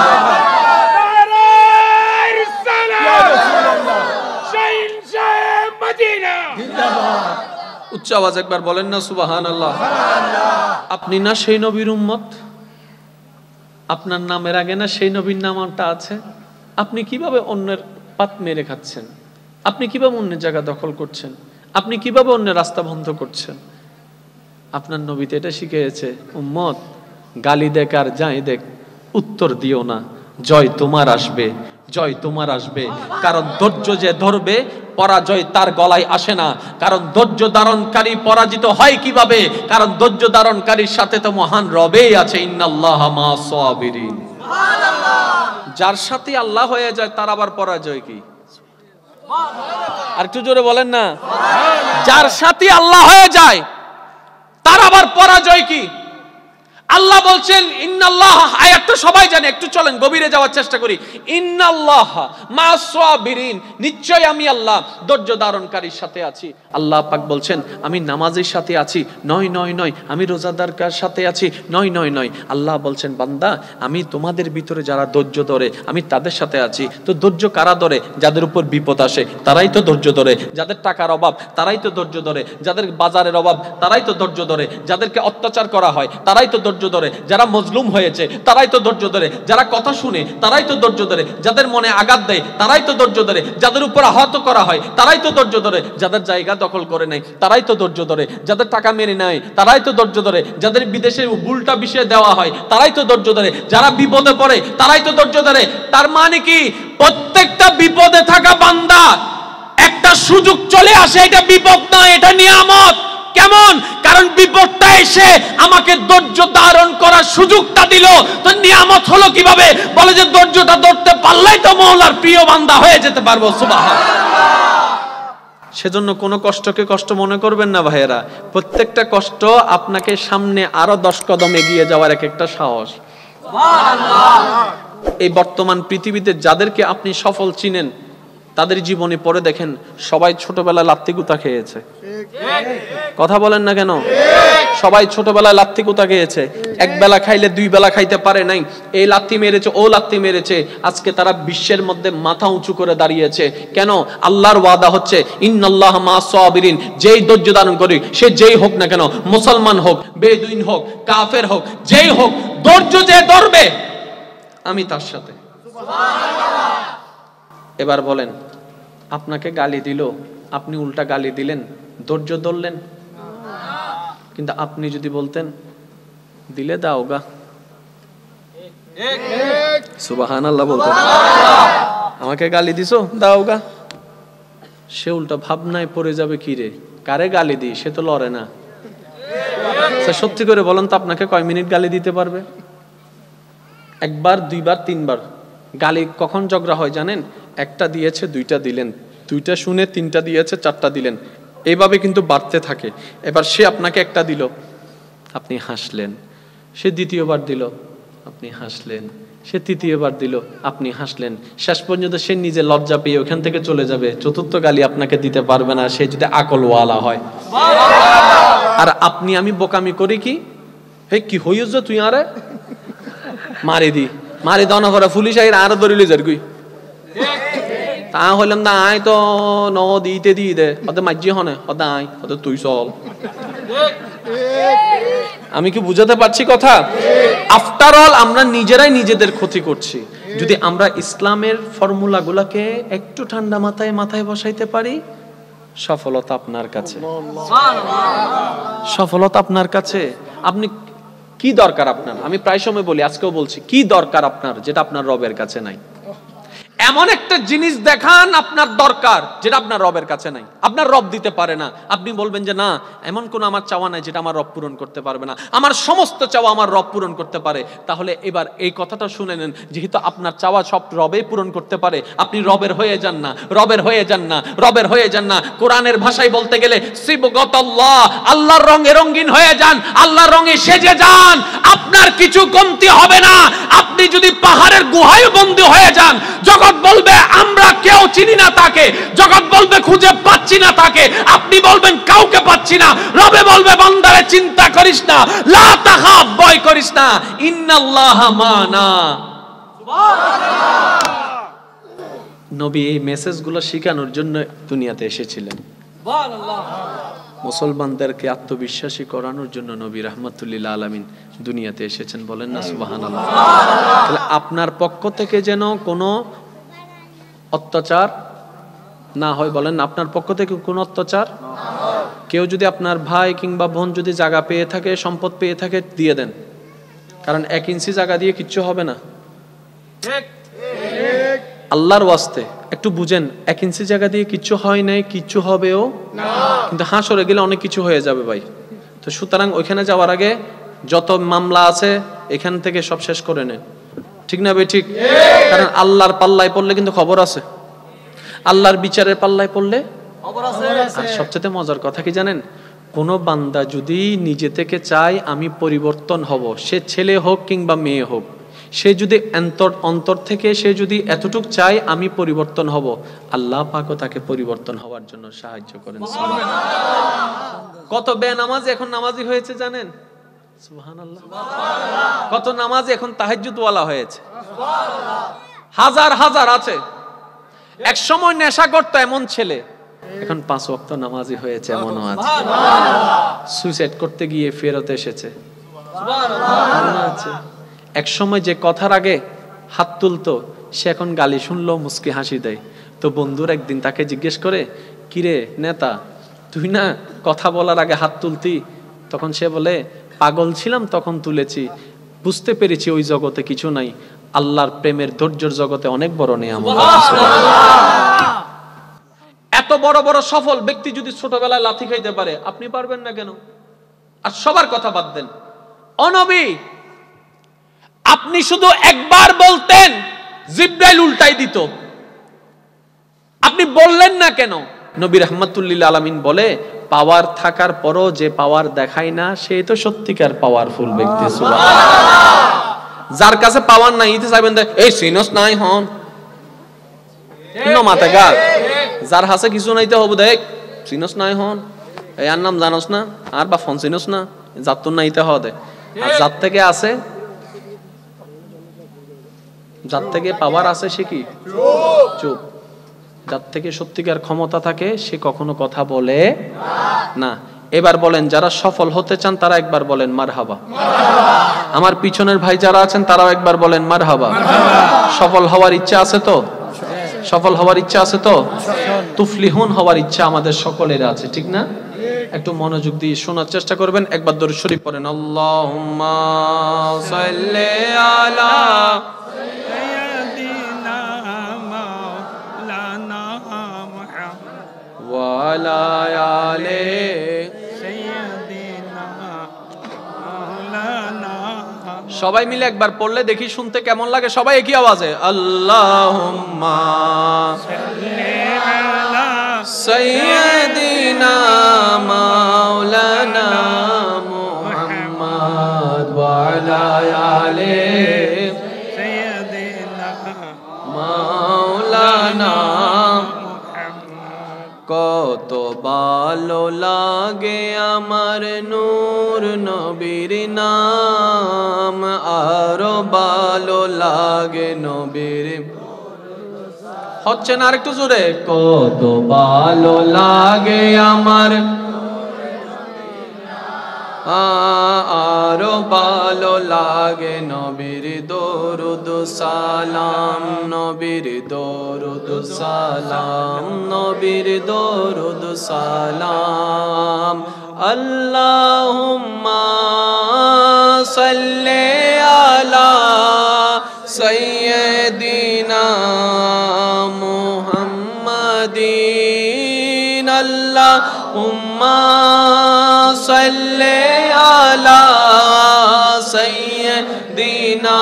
নারায়ে রিসালাত, শাহিনশাহ মদিনা জিন্দাবাদ। উচ্চ আওয়াজ একবার বলেন না সুবহানাল্লাহ। আপনি না সেই নবীর উম্মত? আপনার নামের আগে না সেই নবীর নামটা আছে? আপনি কিভাবে অন্যের পাত মেরে খাচ্ছেন? আপনি কিভাবে অন্যের জায়গা দখল করছেন? আপনি কিভাবে অন্যের রাস্তা বন্ধ করছেন? আপনার নবীতে এটা শিখিয়েছে, উম্মত গালি দেখ আর যাই দেখ, উত্তর দিও না, জয় তোমার আসবে, জয় তোমার আসবে। কারণ ধৈর্য যে ধরবে পরাজয় তার গলায় আসে না। কারণ ধৈর্য ধারণকারী পরাজিত হয় কিভাবে? কারণ ধৈর্য ধারণকারীর সাথে তো মহান রবেই আছে, ইন্নাল্লাহা মা'আস সাবিরিন। যার সাথে আল্লাহ হয়ে যায় তার আবার পরাজয় কি? আর একটু জোরে বলেন না। যার সাথে আল্লাহ হয়ে যায় তার আবার পরাজয় কি? আল্লাহ বলছেন ইন্নাল্লাহ, আয়াতটা সবাই জানে, একটু চলেন গভীরে যাওয়ার চেষ্টা করি। ইন্নাল্লাহ মা'আস সাবিরিন, নিশ্চয় আমি আল্লাহ ধৈর্য ধারণকারীর সাথে আছি। আল্লাহ পাক বলছেন আমি নামাজের সাথে আছি, নয় নয় নয়, আমি রোজাদারকার সাথে আছি, নয় নয় নয়। আল্লাহ বলছেন বান্দা আমি তোমাদের ভিতরে যারা ধৈর্য ধরে আমি তাদের সাথে আছি। তো ধৈর্য কারা ধরে? যাদের উপর বিপদ আসে তারাই তো ধৈর্য ধরে, যাদের টাকার অভাব তারাই তো ধৈর্য ধরে, যাদের বাজারের অভাব তারাই তো ধৈর্য ধরে, যাদেরকে অত্যাচার করা হয় তারাই তো ধৈর্য ধরে, যারা মজলুম হয়েছে তারাই তো ধৈর্য ধরে, যারা কথা শুনে তারাই তো ধৈর্য ধরে, যাদের মনে আঘাত দেয় তারাই তো ধৈর্য ধরে, যাদের উপর আহত করা হয় তারাই তো ধৈর্য ধরে, যাদের জায়গা দখল করে নেয় তারাই তো ধৈর্য ধরে, যাদের টাকা মেরে নেয় তারাই তো ধৈর্য ধরে, যাদের বিদেশে উল্টা বিষয় দেওয়া হয় তারাই তো ধৈর্য ধরে, যারা বিপদে পড়ে তারাই তো ধৈর্য ধরে। তার মানে কি? প্রত্যেকটা বিপদে থাকা বান্দা একটা সুযোগ চলে আসে, এটা বিপদ নয়, এটা নিয়ামত। কেমন? কারণ বিপদটা এসে আমাকে ধৈর্য ধারণ করার সুযোগটা দিল। তো নিয়ামত হলো কিভাবে? বলে যে ধৈর্যটা ধরতে পারলেই তো মওলার প্রিয় বান্দা হয়ে যেতে পারবো। সুবহানাল্লাহ। সেজন্য কোনো কষ্টকে কষ্ট মনে করবেন না ভাইয়েরা, প্রত্যেকটা কষ্ট আপনাকে সামনে আরো 10 কদম এগিয়ে যাওয়ার এক একটা সাহস। এই বর্তমান পৃথিবীতে যাদেরকে আপনি সফল চিনেন তাদের জীবনে পড়ে দেখেন সবাই ছোটবেলায় লাত্তি গুতা খেয়েছে। কথা বলেন না কেন? সবাই ছোটবেলায় লাত্তি গুতা খেয়েছে, এক বেলা খাইলে 2 বেলা খাইতে পারে নাই, এই লাত্তি মেরেছে ও লাত্তি মেরেছে, আজকে তারা বিশ্বের মধ্যে মাথা উঁচু করে দাঁড়িয়েছে। কেন? আল্লাহর ওয়াদা হচ্ছে ইন্নাল্লাহা মা'আস সাবিরিন, যেই ধৈর্য ধারণ করে সে যেই হোক না কেন, মুসলমান হোক, বেদুইন হোক, কাফের হোক, যেই হোক, ধৈর্য যে ধরবে আমি তার সাথে। এবার বলেন, আপনাকে গালি দিল, আপনি উল্টা গালি দিলেন, ধৈর্য ধরলেন? কিন্তু আপনি যদি বলতেন দিলে দাও গা, সুবহানাল্লাহ বলতেন, আমাকে গালি দিছো দাও গা, সে উল্টা ভাবনায় পড়ে যাবে, কি রে কারে গালি দিই, সে তো লড়ে না। সত্যি করে বলেন তো আপনাকে কয় মিনিট গালি দিতে পারবে? 1 বার 2 বার 3 বার। গালি কখন ঝগড়া হয় জানেন? 1টা দিয়েছে 2টা দিলেন, 2টা শুনে 3টা দিয়েছে 4টা দিলেন, এইভাবে কিন্তু বাড়তে থাকে। এবার সে আপনাকে 1টা দিল, আপনি হাসলেন, সে 2য়-বার দিল, আপনি হাসলেন, সে 3য়-বার দিল, আপনি হাসলেন, শেষ পর্যন্ত সে নিজে লজ্জা পেয়ে ওখান থেকে চলে যাবে। 4র্থ গালি আপনাকে দিতে পারবে না, সে যদি আকলওয়ালা হয়। আর আপনি আমি বোকামি করি কি, হে কি হইছ তুই আরে মারি দি, মারি দাও না করে পুলিশ আইরা আর ধরিলে যার কই তা হইলাম না, আয় তো ন দিতে দিয়ে দে, ওদের মাঝি হনে ওদের আয়, ওদের তুই চল। আমি কি বুঝাতে পারছি কথা? আফটার অল আমরা নিজেরাই নিজেদের ক্ষতি করছি। যদি আমরা ইসলামের ফর্মুলা গুলাকে একটু ঠান্ডা মাথায় মাথায় বসাইতে পারি, সফলতা আপনার কাছে, সফলতা আপনার কাছে। আপনি কি দরকার আপনার? আমি প্রায় সময় বলি, আজকেও বলছি, কি দরকার আপনার যেটা আপনার রবের কাছে নাই? এমন একটা জিনিস দেখান আপনার দরকার যেটা আপনার রবের কাছে নাই, আপনার রব দিতে পারে না। আপনি বলবেন যে না, এমন কোন আমার চাওয়া নাই যেটা আমার রব পূরণ করতে পারবে না, আমার সমস্ত চাওয়া আমার রব পূরণ করতে পারে। তাহলে এবার এই কথাটা শুনে নেন, যেহেতু আপনার চাওয়া সব রবে পূরণ করতে পারে, আপনি রবের হয়ে যান না, রবের হয়ে যান না, রবের হয়ে যান না। কোরআনের ভাষায় বলতে গেলে সিবগাতাল্লাহ, আল্লাহর রঙে রঙিন হয়ে যান, আল্লাহর রঙে সেজে যান, আপনার কিছু কমতি হবে না। আপনি যদি পাহাড়ের গুহায় বন্দী হয়ে যান, জগৎ বলবে আমরা কেউ চিনি না তাকে, জগৎ বলবে খুঁজে পাচ্ছি না তাকে, আপনি বলবেন কাউকে পাচ্ছি না, রবে বলবে বান্দারে চিন্তা করিস না, লা তাখাফ, ভয় করিস না, ইন্নাল্লাহা মানা। সুবহানাল্লাহ। নবী এই মেসেজগুলো শিখানোর জন্য দুনিয়াতে এসেছিলেন। সুবহানাল্লাহ। মুসলমানদেরকে আত্মবিশ্বাসী করানোর জন্য নবী রাহমাতুল্লিল আলামিন দুনিয়াতে এসেছেন। বলেন না সুবহানাল্লাহ। তাহলে আপনার পক্ষ থেকে যেন কোনো অত্যাচার না হয়, বলেন আপনার পক্ষ থেকে কোনো অত্যাচার। কেউ যদি আপনার ভাই কিংবা বোন যদি জায়গা পেয়ে থাকে, সম্পদ পেয়ে থাকে, দিয়ে দেন, কারণ 1 ইঞ্চি জায়গা দিয়ে কিচ্ছু হবে না। আল্লাহর ওয়াস্তে একটু বুঝেন, 1 ইঞ্চি জায়গা দিয়ে কিচ্ছু হয় নাই, কিচ্ছু হবেও না, কিন্তু হাসরে গেলে অনেক কিছু হয়ে যাবে ভাই। তো সুতরাং ওইখানে যাওয়ার আগে যত মামলা আছে এখান থেকে সব শেষ করে নেন, ঠিক না ভাই? ঠিক। কারণ আল্লাহর পাল্লায় পড়লে কিন্তু খবর আছে, আল্লাহর বিচারের পাল্লায় পড়লে খবর আছে। আর সবচেয়ে মজার কথা কি জানেন, কোন বান্দা যদি নিজে থেকে চায় আমি পরিবর্তন হব, সে ছেলে হোক কিংবা মেয়ে হোক, সে যদি অন্তর থেকে সে যদি এতটুক চায় আমি পরিবর্তন হব, আল্লাহ পাকও তাকে পরিবর্তন হওয়ার জন্য সাহায্য করেন। কত বেনামাজি এখন নামাজি হয়েছে জানেন? সুবহানাল্লাহ। কত নামাজি এখন তাহাজ্জুদওয়ালা হয়েছে, হাজার হাজার আছে। এক সময় নেশা করতো এমন ছেলে, এখন 5 ওয়াক্ত নামাজি হয়েছে এমনও আছে। সুইসাইড করতে গিয়ে ফেরত এসেছে। সুবহানাল্লাহ। এক সময় যে কথার আগে হাত তুলতো, সে এখন গালি শুনলো মুস্কি হাসি দেয়। তো বন্ধুর একদিন তাকে জিজ্ঞেস করে, কিরে নেতা, তুই না কথা বলার আগে হাত তুলতি? তখন সে বলে, পাগল ছিলাম তখন তুলেছি, বুঝতে পেরেছি ওই জগতে কিছু নাই, আল্লাহর প্রেমের ধৈর্যের জগতে অনেক বড় নিয়ামত আছে। এত বড় বড় সফল ব্যক্তি যদি ছোটবেলায় লাথি খাইতে পারে, আপনি পারবেন না কেন? আর সবার কথা বাদ দেন, ও নবী, আপনি শুধু একবার বলতেন জিবরাইল উল্টাই দিত, আপনি বললেন না কেন? নবী রাহমাতুল্লিল আলামিন বলে, পাওয়ার থাকার পরও যে পাওয়ার দেখায় না, সে তো সত্যিকার পাওয়ারফুল ব্যক্তি। সুবহানাল্লাহ। যার কাছে পাওয়ার নাই ইতে চাইবেন এই সিনস নাই হন মাথা গা, যার হাতে কিছু নাইতে হবো দেখ সিনস নাই হন, এই আর নাম জানোস না, আর বা ফোন চিনস না, যার তো নাইতে হবে। আর যার থেকে আছে, যার থেকে পাওয়ার আছে সে কি চুপ। যার থেকে সত্যিকার ক্ষমতা থাকে সে কখনো কথা বলে না। এবার বলেন, যারা সফল হতে চান তারা একবার বলেন মারহাবা। আমার পিছনের ভাই যারা আছেন তারাও একবার বলেন মারহাবা। সফল হওয়ার ইচ্ছা আছে তো? সফল হওয়ার ইচ্ছা আছে তো? তুফলিহুন হওয়ার ইচ্ছা আমাদের সকলের আছে, ঠিক না? একটু মনোযোগ দিয়ে শোনার চেষ্টা করবেন। একবার দরুদ শরীফ পড়েন, আল্লাহুম্মা সাল্লি আলা সাইয়্যিদিনা মাওলানা মুহাম্মদ ওয়া আলা আলি সাইয়্যিদিনা মাওলানা। সবাই মিলে একবার পড়লে দেখি শুনতে কেমন লাগে। সবাই একই আওয়াজে আল্লাহুম্মা সাল্লি আলা সাইয়্যিদিনা মাওলানা মুহাম্মদ ওয়া আলা আলি সাইয়্যিদিনা মাওলানা মুহাম্মদ। কত ভালো লাগে আমার নূর নবীর নাম, আরো ভালো লাগে নবীর। হচ্ছে না আরেকটু জোরে? কত ভালো লাগে আমার, আরো ভালো লাগে নবীর দরুদ সালাম, নবীর দরুদ সালাম, নবীর দরুদ সালাম। আল্লাহুম্মা সাল্লি আলা সাইয়্যিদিনা উম্মা সাল্লি আলা সাইয়্যিদিনা।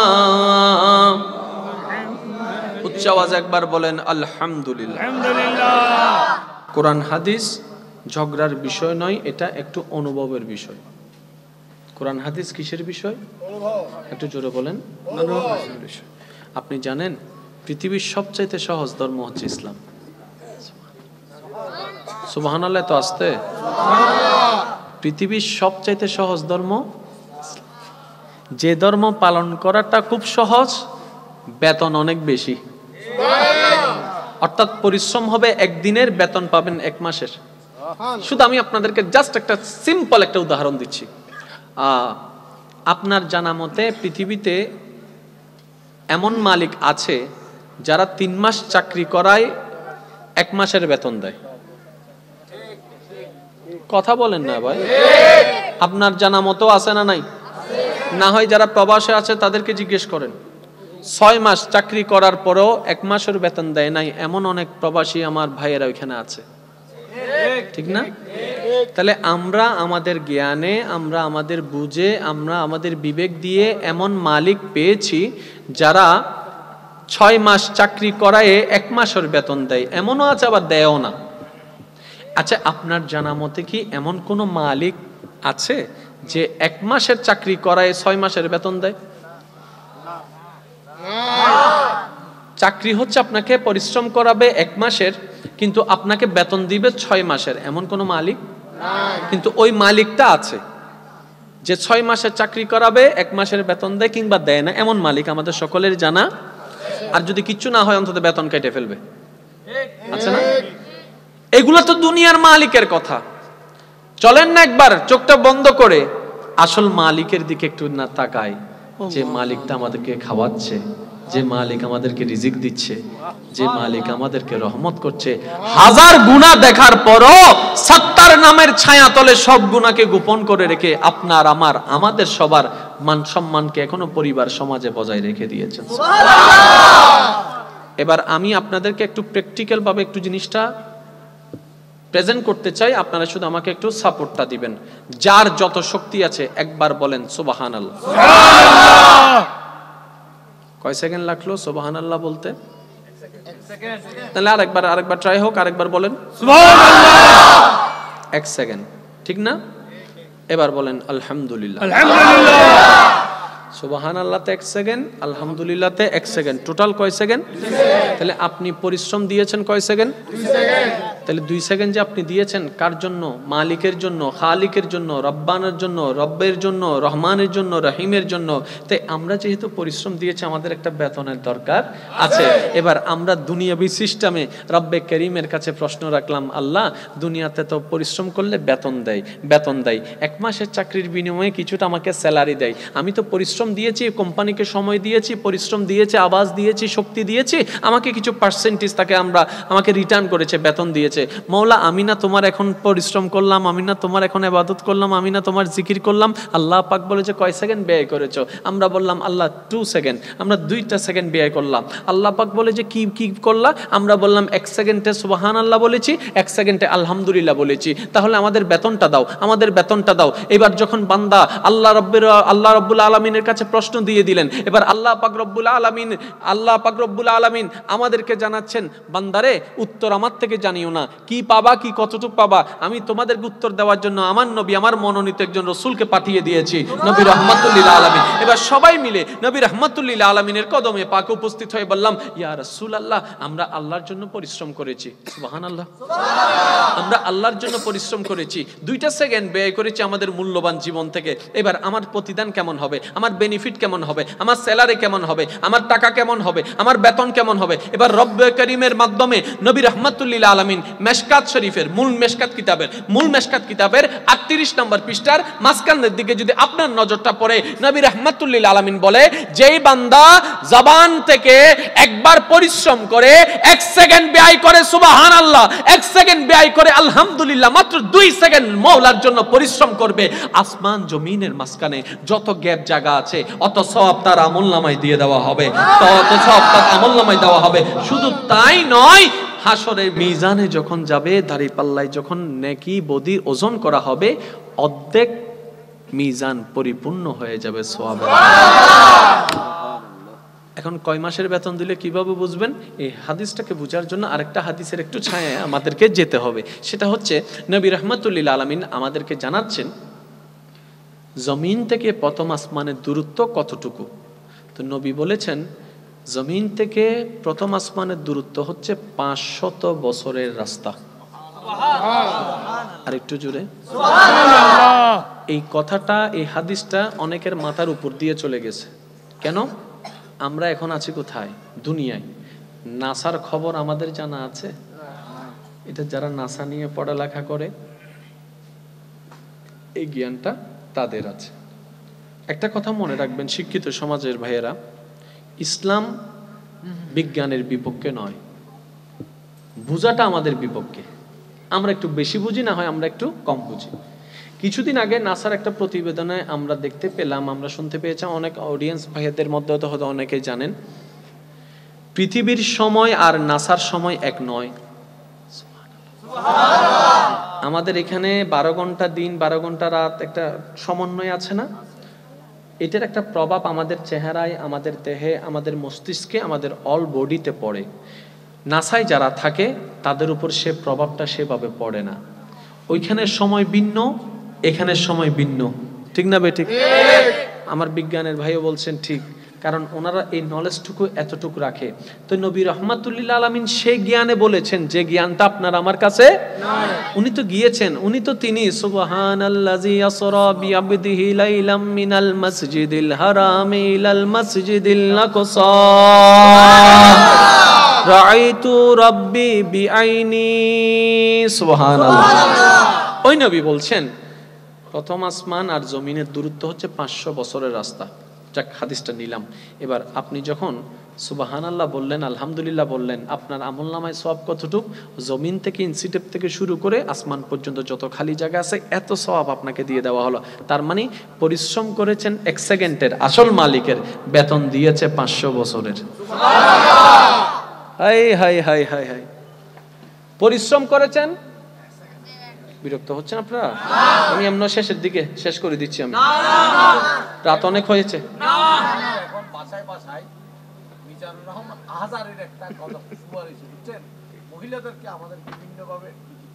উচ্চ আওয়াজ একবার বলেন আলহামদুলিল্লাহ। আলহামদুলিল্লাহ। কোরআন হাদিস ঝগড়ার বিষয় নয়, এটা একটু অনুভবের বিষয়। কোরআন হাদিস কিসের বিষয়? একটু জোরে বলেন। অনুভবের বিষয়। আপনি জানেন পৃথিবীর সবচাইতে সহজ ধর্ম হচ্ছে ইসলাম। সুবহানাল্লাহ তো আসতে। পৃথিবীর সবচাইতে সহজ ধর্ম, যে ধর্ম পালন করাটা খুব সহজ, বেতন অনেক বেশি। অর্থাৎ পরিশ্রম হবে একদিনের, বেতন পাবেন এক মাসের। শুধু আমি আপনাদেরকে জাস্ট একটা সিম্পল একটা উদাহরণ দিচ্ছি। আপনার জানা মতে পৃথিবীতে এমন মালিক আছে যারা 3 মাস চাকরি করায় 1 মাসের বেতন দেয়। কথা বলেন না ভাই? আপনার জানা মতো আছে না নাই? না হয় যারা প্রবাসে আছে তাদেরকে জিজ্ঞেস করেন। 6 মাস চাকরি করার পরেও 1 মাসের বেতন দেয় নাই, এমন অনেক প্রবাসী আমার ভাইয়েরা ওইখানে আছে, ঠিক না? তাহলে আমরা আমাদের জ্ঞানে, আমরা আমাদের বুঝে, আমরা আমাদের বিবেক দিয়ে এমন মালিক পেয়েছি যারা 6 মাস চাকরি করায় 1 মাসের বেতন দেয়, এমনও আছে আবার দেয়ও না। আচ্ছা, আপনার জানা মতে কি এমন কোন মালিক আছে যে 1 মাসের চাকরি করায় 6 মাসের বেতন দেয়? চাকরি হচ্ছে আপনাকে পরিশ্রম করাবে 1 মাসের, কিন্তু আপনাকে বেতন দিবে 6 মাসের, এমন কোন মালিক? কিন্তু ওই মালিকটা আছে যে 6 মাসের চাকরি করাবে 1 মাসের বেতন দেয় কিংবা দেয় না, এমন মালিক আমাদের সকলের জানা। আর যদি কিচ্ছু না হয় অন্তত বেতন কেটে ফেলবে, আছে না? এগুলো তো দুনিয়ার মালিকের কথা। চলেন না একবার চোখটা বন্ধ করে আসল মালিকের দিকে একটু না তাকাই, যে মালিকটা আমাদেরকে খাওয়াচ্ছে, যে মালিক আমাদেরকে রিজিক দিচ্ছে, যে মালিক আমাদেরকে রহমত করছে। 1000 গুনাহ দেখার পরও 70 নামের ছায়া তলে সব গুনাহকে গোপন করে রেখে আপনার আমার আমাদের সবার মান সম্মানকে এখনো পরিবার সমাজে বজায় রেখে দিয়েছেন। এবার আমি আপনাদেরকে একটু প্র্যাকটিক্যাল ভাবে একটু জিনিসটা প্রেজেন্ট করতে চাই, আপনারা শুধু আমাকে একটু সাপোর্টটা দিবেন। যার যত শক্তি আছে একবার বলেন সুবহানাল্লাহ। কয় সেকেন্ড লাগলো সুবহানাল্লাহ বলতে? 1 সেকেন্ড। তাহলে আরেকবার ট্রাই হোক, আরেকবার বলেন সুবহানাল্লাহ। 1 সেকেন্ড, ঠিক না? এবার বলেন আলহামদুলিল্লাহ। আলহামদুলিল্লাহ। সুবহানাল্লাহতে 1 সেকেন্ড, আলহামদুলিল্লাহতে 1 সেকেন্ড, টোটাল কয় সেকেন্ড? তাহলে আপনি পরিশ্রম দিয়েছেন কয় সেকেন্ড? 2 সেকেন্ড। তাহলে 2 সেকেন্ড যে আপনি দিয়েছেন কার জন্য? মালিকের জন্য, খালিকের জন্য, রব্বানের জন্য, রব্বের জন্য, রহমানের জন্য, রহিমের জন্য। তাই আমরা যেহেতু পরিশ্রম দিয়েছি আমাদের একটা বেতনের দরকার আছে। এবার আমরা দুনিয়াবি সিস্টেমে রব্বে করিমের কাছে প্রশ্ন রাখলাম, আল্লাহ দুনিয়াতে তো পরিশ্রম করলে বেতন দেয়, 1 মাসের চাকরির বিনিময়ে কিছুটা আমাকে স্যালারি দেয়। আমি তো পরিশ্রম দিয়েছি, কোম্পানিকে সময় দিয়েছি, পরিশ্রম দিয়েছি, আবাস দিয়েছি, শক্তি দিয়েছি, আমাকে কিছু পার্সেন্টেজ তাকে আমাকে রিটার্ন করেছে, বেতন দিয়েছে। মওলা আমি না তোমার এখন পরিশ্রম করলাম, আমি না তোমার এখন ইবাদত করলাম, আমি না তোমার জিকির করলাম। আল্লাহ পাক বলে যে কয় সেকেন্ড ব্যয় করেছো? আমরা বললাম আল্লাহ 2 সেকেন্ড। আমরা 2টা সেকেন্ড ব্যয় করলাম। আল্লাহ পাক বলে যে কি কি করলা? আমরা বললাম 1 সেকেন্ডে সুবহানাল্লাহ বলেছি, 1 সেকেন্ডে আলহামদুলিল্লাহ বলেছি। তাহলে আমাদের বেতনটা দাও, আমাদের বেতনটা দাও। এবার যখন বান্দা আল্লাহ রাব্বুল আলামিনের কাছে প্রশ্ন দিয়ে দিলেন, এবার আল্লাহ পাক রব্বুল আলামিন আমাদেরকে জানাচ্ছেন, বান্দারে উত্তর আমার থেকে জানিও না, কি পাবা, কি কতটুকু পাবা, আমি তোমাদেরকে উত্তর দেওয়ার জন্য আমার নবী, আমার মনোনীত একজন রাসূলকে পাঠিয়ে দিয়েছি, নবী রাহমাতুল লিল আলামিন। এবার সবাই মিলে নবী রাহমাতুল লিল আলামিনের কদমে পাকে উপস্থিত হয়ে বললাম, ইয়া রাসূলুল্লাহ আমরা আল্লাহর জন্য পরিশ্রম করেছি। সুবহানাল্লাহ। আমরা আল্লাহর জন্য পরিশ্রম করেছি, 2টা সেকেন্ড ব্যয় করেছি আমাদের মূল্যবান জীবন থেকে। এবার আমার প্রতিদান কেমন হবে, আমার বেনিফিট কেমন হবে, আমার স্যালারি কেমন হবে, আমার টাকা কেমন হবে, আমার বেতন কেমন হবে? এবার রব্বে করিমের মাধ্যমে নবী রাহমাতুল লিল আলামিন মেশকাত শরীফের মূল মেশকাত কিতাবের 38 নম্বর পৃষ্ঠার মাঝখানের দিকে যদি আপনার নজরটা পড়ে, নবী রাহমাতুল লিল আলামিন বলে, যেই বান্দা জবান থেকে একবার পরিশ্রম করে 1 সেকেন্ড ব্যয় করে সুবহানাল্লাহ, 1 সেকেন্ড ব্যয় করে আলহামদুলিল্লাহ, মাত্র 2 সেকেন্ড মওলার জন্য পরিশ্রম করবে, আসমান জমিনের মাঝখানে যত গ্যাপ জায়গা আছে অত সওয়াব তার আমলনামায় দিয়ে দেওয়া হবে, তত সওয়াব তার আমলনামায় দেওয়া হবে। শুধু তাই নয়, হাসরের মিজানে যখন যাবে, দাঁড়িপাল্লায় যখন নেকি বদির ওজন করা হবে, অর্ধেক মিজান পরিপূর্ণ হয়ে যাবে সওয়াবের। এখন কয় মাসের বেতন দিলে কিভাবে বুঝবেন? এই হাদিসটাকে বোঝার জন্য আরেকটা হাদিসের একটু ছায়া আমাদেরকে যেতে হবে। সেটা হচ্ছে নবী রাহমাতুল লিল আলামিন আমাদেরকে জানাচ্ছেন জমিন থেকে প্রথম আসমানের দূরত্ব কতটুকু। তো নবী বলেছেন জমিন থেকে প্রথম আসমানের দূরত্ব হচ্ছে 500 বছরের রাস্তা। আর একটু জোরে এই কথাটা, এই হাদিসটা অনেকের মাথার উপর দিয়ে চলে গেছে। কেন? আমরা এখন আছি কোথায়? দুনিয়ায়। নাসার খবর আমাদের জানা আছে? এটা যারা নাসা নিয়ে পড়ালেখা করে এই জ্ঞানটা তাদের আছে। একটা কথা মনে রাখবেন শিক্ষিত সমাজের ভাইয়েরা, ইসলাম বিজ্ঞানের বিপক্ষে নয়, বুঝাটা আমাদের বিপক্ষে। আমরা একটু বেশি বুঝি, না হয় আমরা একটু কম বুঝি। কিছুদিন আগে নাসার একটা প্রতিবেদনে আমরা দেখতে পেলাম, আমরা শুনতে পেয়েছি, অনেক অডিয়েন্স ভাইয়াদের মধ্যে হয়তো অনেকেই জানেন, পৃথিবীর সময় আর নাসার সময় এক নয়। আমাদের এখানে 12 ঘন্টা দিন 12 ঘন্টা রাত একটা সমন্বয় আছে না? এটার একটা প্রভাব আমাদের চেহারায়, আমাদের দেহে, আমাদের মস্তিষ্কে, আমাদের অল বডিতে পড়ে। নাসায় যারা থাকে তাদের উপর সে প্রভাবটা সেভাবে পড়ে না। ওইখানে সময় ভিন্ন, এখানে সময় ভিন্ন, ঠিক না বেঠিক? আমার বিজ্ঞানের ভাইও বলছেন ঠিক, কারণ ওনারা এই নলেজটুকু এতটুকু রাখে। তো নবী রাহমাতুল লিল আলামিন সেই জ্ঞানে বলেছেন যে জ্ঞানটা আপনার আমার কাছে নাই। উনি তো গিয়েছেন, উনি তো তিনি সুবহানাল্লাযী আসরা বিআবদিহি লাইলাম মিনাল মাসজিদিল হারামি ইলাল মাসজিদিল আকসা রাআইতু রাব্বি বিআইনি। সুবহানাল্লাহ। ওই নবী বলছেন প্রথম আসমান আর জমিনের দূরত্ব হচ্ছে 500 বছরের রাস্তা। যাক, হাদিসটা নিলাম। এবার আপনি যখন সুবহানাল্লাহ বললেন, আলহামদুলিল্লাহ বললেন, আপনার আমলনামায় সওয়াব কতটুকু? জমিন থেকে ইনসিটেপ থেকে শুরু করে আসমান পর্যন্ত যত খালি জায়গা আছে এত সওয়াব আপনাকে দিয়ে দেওয়া হলো। তার মানে পরিশ্রম করেছেন 1 সেকেন্ডের, আসল মালিকের বেতন দিয়েছে 500 বছরের। হাই হাই হাই হাই হাই। পরিশ্রম করেছেন। বিরক্ত হচ্ছেন আপনারা? আমি এমন শেষের দিকে শেষ করে দিচ্ছি। আমি রাত অনেক হয়েছে। এখন বাসায় বাসায় মিজানুর রহমান আহাজারের একটা কথা সুপারিশ, বুঝছেন, মহিলাদেরকে আমাদের বিভিন্ন ভাবে।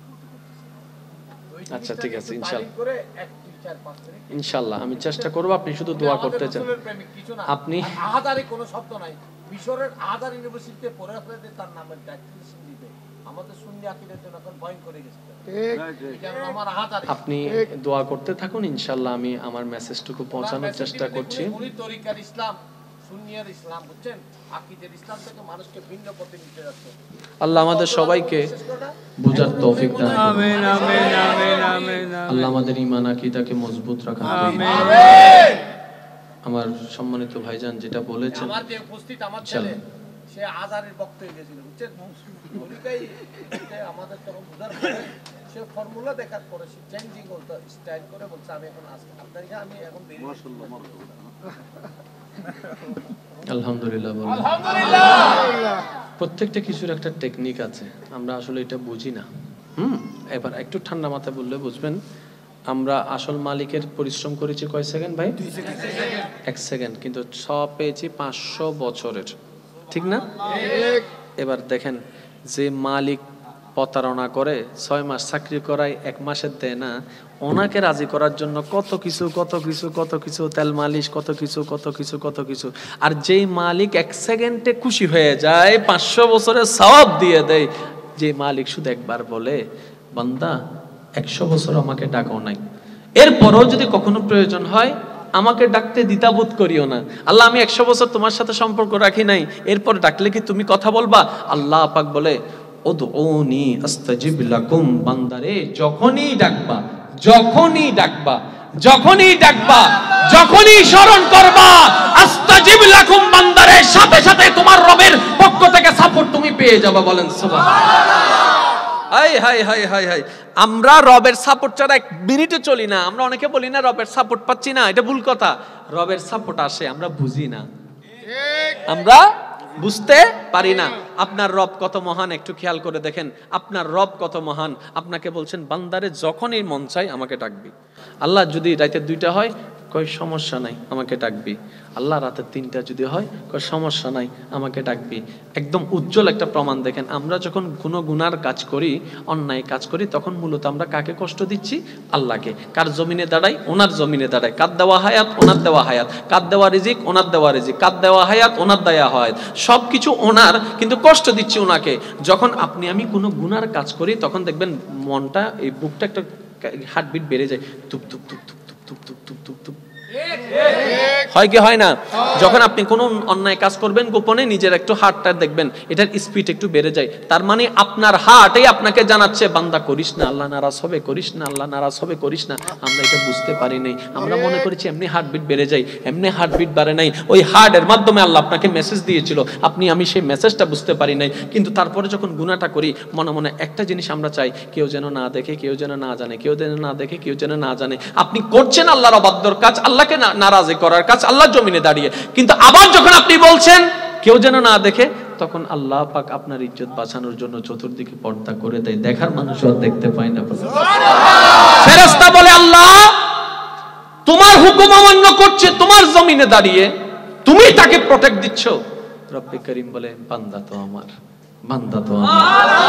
আচ্ছা ঠিক আছে, ইনশাআল্লাহ আমি চেষ্টা করব। আপনি শুধু দোয়া করতে চান। আপনি আহাজারে কোনো শব্দ নাই। মিশরের আহাজার ইউনিভার্সিটিতে পড়ে আসলে তার নামের ডাক্তারেশন দিবে। আমাদের সুন্নি আকীদার জন্য এখন ভয় করে গেছে। আপনি দোয়া করতে থাকুন, ইনশাআল্লাহ আমি আমার মেসেজটুকু পৌঁছানোর চেষ্টা করছি। উনি তরিকার ইসলাম, সুন্নিয়ার ইসলাম, বুঝছেন, আকীদার ইসলাম থেকে মানুষকে ভিন্ন পথে নিতে যাচ্ছে। আল্লাহ আমাদের সবাইকে বুঝার তৌফিক দান করুন। আমিন আমিন আমিন আমিন। আল্লাহ আমাদের ঈমান আকীদাকে মজবুত রাখুন। আমিন। আমার সম্মানিত ভাইজান যেটা বলেছেন, আমার যে উপস্থিত আমার ছেলে সে আজারের বক্ত হয়ে গেছিল, বুঝছেন, তরিকাই আমাদের তখন বুঝার পরে সে ফর্মুলা দেখার পরে সে চেঞ্জিং বলতো, স্টাইল করে বলছে আমি এখন আসছি আপনার এখানে, আমি এখন আলহামদুলিল্লাহ। আলহামদুলিল্লাহ। প্রত্যেকটা কিছুর একটা টেকনিক আছে, আমরা আসলে এটা বুঝি না। এবার একটু ঠান্ডা মাথায় বললে বুঝবেন। আমরা আসল মালিকের পরিশ্রম করেছি কয় সেকেন্ড ভাই? 1 সেকেন্ড, কিন্তু সব পেয়েছি 500 বছরের, ঠিক না? এবার দেখেন, যে মালিক প্রতারণা করে 6 মাস চাকরি করায় 1 মাসের দেয় না, ওনাকে রাজি করার জন্য কত কিছু কত কিছু কত কিছু, তেল মালিশ, কত কিছু কত কিছু কত কিছু। আর যেই মালিক 1 সেকেন্ডে খুশি হয়ে যায়, 500 বছরের সওয়াব দিয়ে দেয়, যে মালিক শুধু একবার বলে বান্দা 100 বছর আমাকে ডাকো নাই, এরপরও যদি কখনো প্রয়োজন হয় আমাকে ডাকতে দ্বিধাবোধ করিও না। আল্লাহ আমি 100 বছর তোমার সাথে সম্পর্ক রাখি নাই, এরপর ডাকলে কি তুমি কথা বলবা? আল্লাহ পাক বলে উদউনি আস্তাজিব লাকুম। বান্দারে যখনই ডাকবা, যখনই ডাকবা, যখনই ডাকবা, যখনই স্মরণ করবা, আস্তাজিব লাকুম, বান্দারে সাথে সাথে তোমার রবের পক্ষ থেকে সাপোর্ট তুমি পেয়ে যাবে। বলেন সুবহানাল্লাহ। হাই হাই হাই হাই হাই। আমরা রবের সাপোর্ট ছাড়া 1 মিনিটে চলি না। আমরা অনেকে বলি না রবের সাপোর্ট পাচ্ছি না, এটা ভুল কথা। রবের সাপোর্ট আসে, আমরা বুঝি না, আমরা বুঝতে পারি না। আপনার রব কত মহান একটু খেয়াল করে দেখেন, আপনার রব কত মহান। আপনাকে বলছেন বান্দারে যখনই মন চাই আমাকে ডাকবি। আল্লাহ যদি রাতে 2টা হয় কই সমস্যা নাই আমাকে ডাকবি। আল্লাহ রাতে 3টা যদি হয় কই সমস্যা নাই আমাকে ডাকবি। একদম উজ্জ্বল একটা প্রমাণ দেখেন, আমরা যখন কোনো গুনার কাজ করি, অন্যায় কাজ করি, তখন মূলত আমরা কাকে কষ্ট দিচ্ছি? আল্লাহকে। কার জমিনে দাঁড়াই? ওনার জমিনে দাঁড়াই। কার দেওয়া হায়াত? ওনার দেওয়া হায়াত। কার দেওয়া রিজিক? ওনার দেওয়া রিজিক। কার দেওয়া হায়াত? ওনার দেওয়া হায়াত। সবকিছু ওনার, কিন্তু কষ্ট দিচ্ছি ওনাকে। যখন আপনি আমি কোনো গুনার কাজ করি তখন দেখবেন মনটা, এই বুকটা একটা হার্টবিট বেড়ে যায়, তুপ তুপ তুপ তুপ তুপ তুপ তুপ তুপ তুপ তুপ। হয় কি হয় না? যখন আপনি কোনো অন্যায় কাজ করবেন গোপনে, নিজের একটু হার্টটা দেখবেন এটার স্পিড একটু বেড়ে যায়। তার মানে আপনার হার্টই আপনাকে জানাচ্ছে বান্দা করিস না, আল্লাহ নারাজ হবে, করিস না, আল্লাহ নারাজ হবে, করিস না। আমরা এটা বুঝতে পারি নাই, আমরা মনে করেছি এমনি হার্টবিট বেড়ে যায়, এমনি হার্টবিট বাড়ে নাই। ওই হার্টের মাধ্যমে আল্লাহ আপনাকে মেসেজ দিয়েছিল, আপনি আমি সেই মেসেজটা বুঝতে পারি নাই। কিন্তু তারপরে যখন গুনাহটা করি মনে মনে একটা জিনিস আমরা চাই, কেউ যেন না দেখে, কেউ যেন না জানে, কেউ যেন না দেখে, কেউ যেন না জানে। আপনি করছেন আল্লাহর অবাধ্যর কাজ, আল্লাহকে নারাজি করার কাজ, আল্লাহর জমিনে দাঁড়িয়ে। কিন্তু আবার যখন আপনি বলছেন কেউ যেন না দেখে, তখন আল্লাহ পাক আপনার ইজ্জত বাঁচানোর জন্য চতুর্দিকে পর্দা করে দেয়, দেখার মানুষ আর দেখতে পায় না। ফেরেশতা বলে আল্লাহ তোমার হুকুম অমান্য করছে, তোমার জমিনে দাঁড়িয়ে তুমি তাকে প্রটেক্ট দিচ্ছ। রব্বে করিম বলে বান্দা তো আমার, বান্দা তো আমার,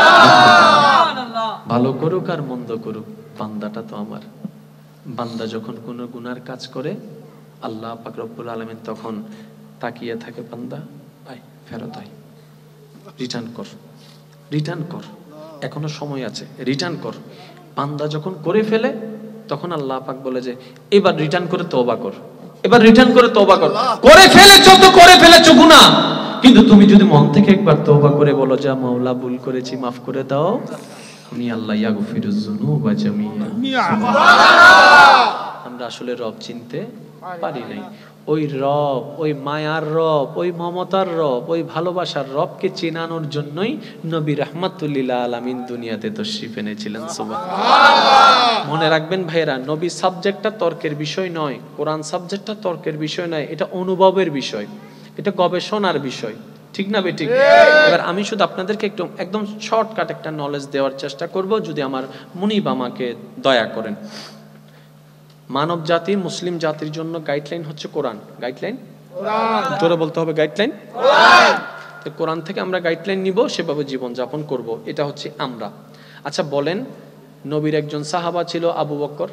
ভালো করুক আর মন্দ করুক বান্দাটা তো আমার। বান্দা যখন কোনো গুনার কাজ করে আল্লাহ পাক রব্বুল আলামিন তখন তাকিয়ে থাকে, বান্দা আয় ফেরত আয়, রিটার্ন কর, রিটার্ন কর, এখনো সময় আছে, রিটার্ন কর। বান্দা যখন করে ফেলে তখন আল্লাহ পাক বলে যে এবার রিটার্ন করে তওবা কর, এবার রিটার্ন করে তওবা কর। করে ফেলেছো তো করে ফেলেছো গুনাহ, কিন্তু তুমি যদি মন থেকে একবার তওবা করে বলো যে মাওলা ভুল করেছি, মাফ করে দাও, উনি আল্লাহ ইয়াগফিরুজ যুনুবা জামিয়া। আমরা আসলে রব চিনতে পারি নাই। ওই রব, ওই মায়ার রব, ওই মমতার রব, ওই ভালোবাসার রবকে চেনানোর জন্যই নবী রাহমাতুল লিল আলামিন দুনিয়াতে তশরিফ এনেছিলেন। সুবহানাল্লাহ। মনে রাখবেন ভাইরা, নবী সাবজেক্টটা তর্কের বিষয় নয়, কোরআন সাবজেক্টটা তর্কের বিষয় নয়, এটা অনুভবের বিষয়, এটা গবেষণার বিষয়, ঠিক না বেঠিক? এবার আমি শুধু আপনাদেরকে একটু একদম শর্টকাট একটা নলেজ দেওয়ার চেষ্টা করব, যদি আমার মুনিব আমাকে দয়া করেন। মানব জাতি, মুসলিম জাতির জন্য গাইডলাইন হচ্ছে কোরআন। গাইডলাইন জোরে বলতে হবে, গাইডলাইন কোরআন। তো কোরআন থেকে আমরা গাইডলাইন নিব, সেভাবে জীবন যাপন করব, এটা হচ্ছে আমরা। আচ্ছা বলেন, নবীর একজন সাহাবা ছিল আবু বকর,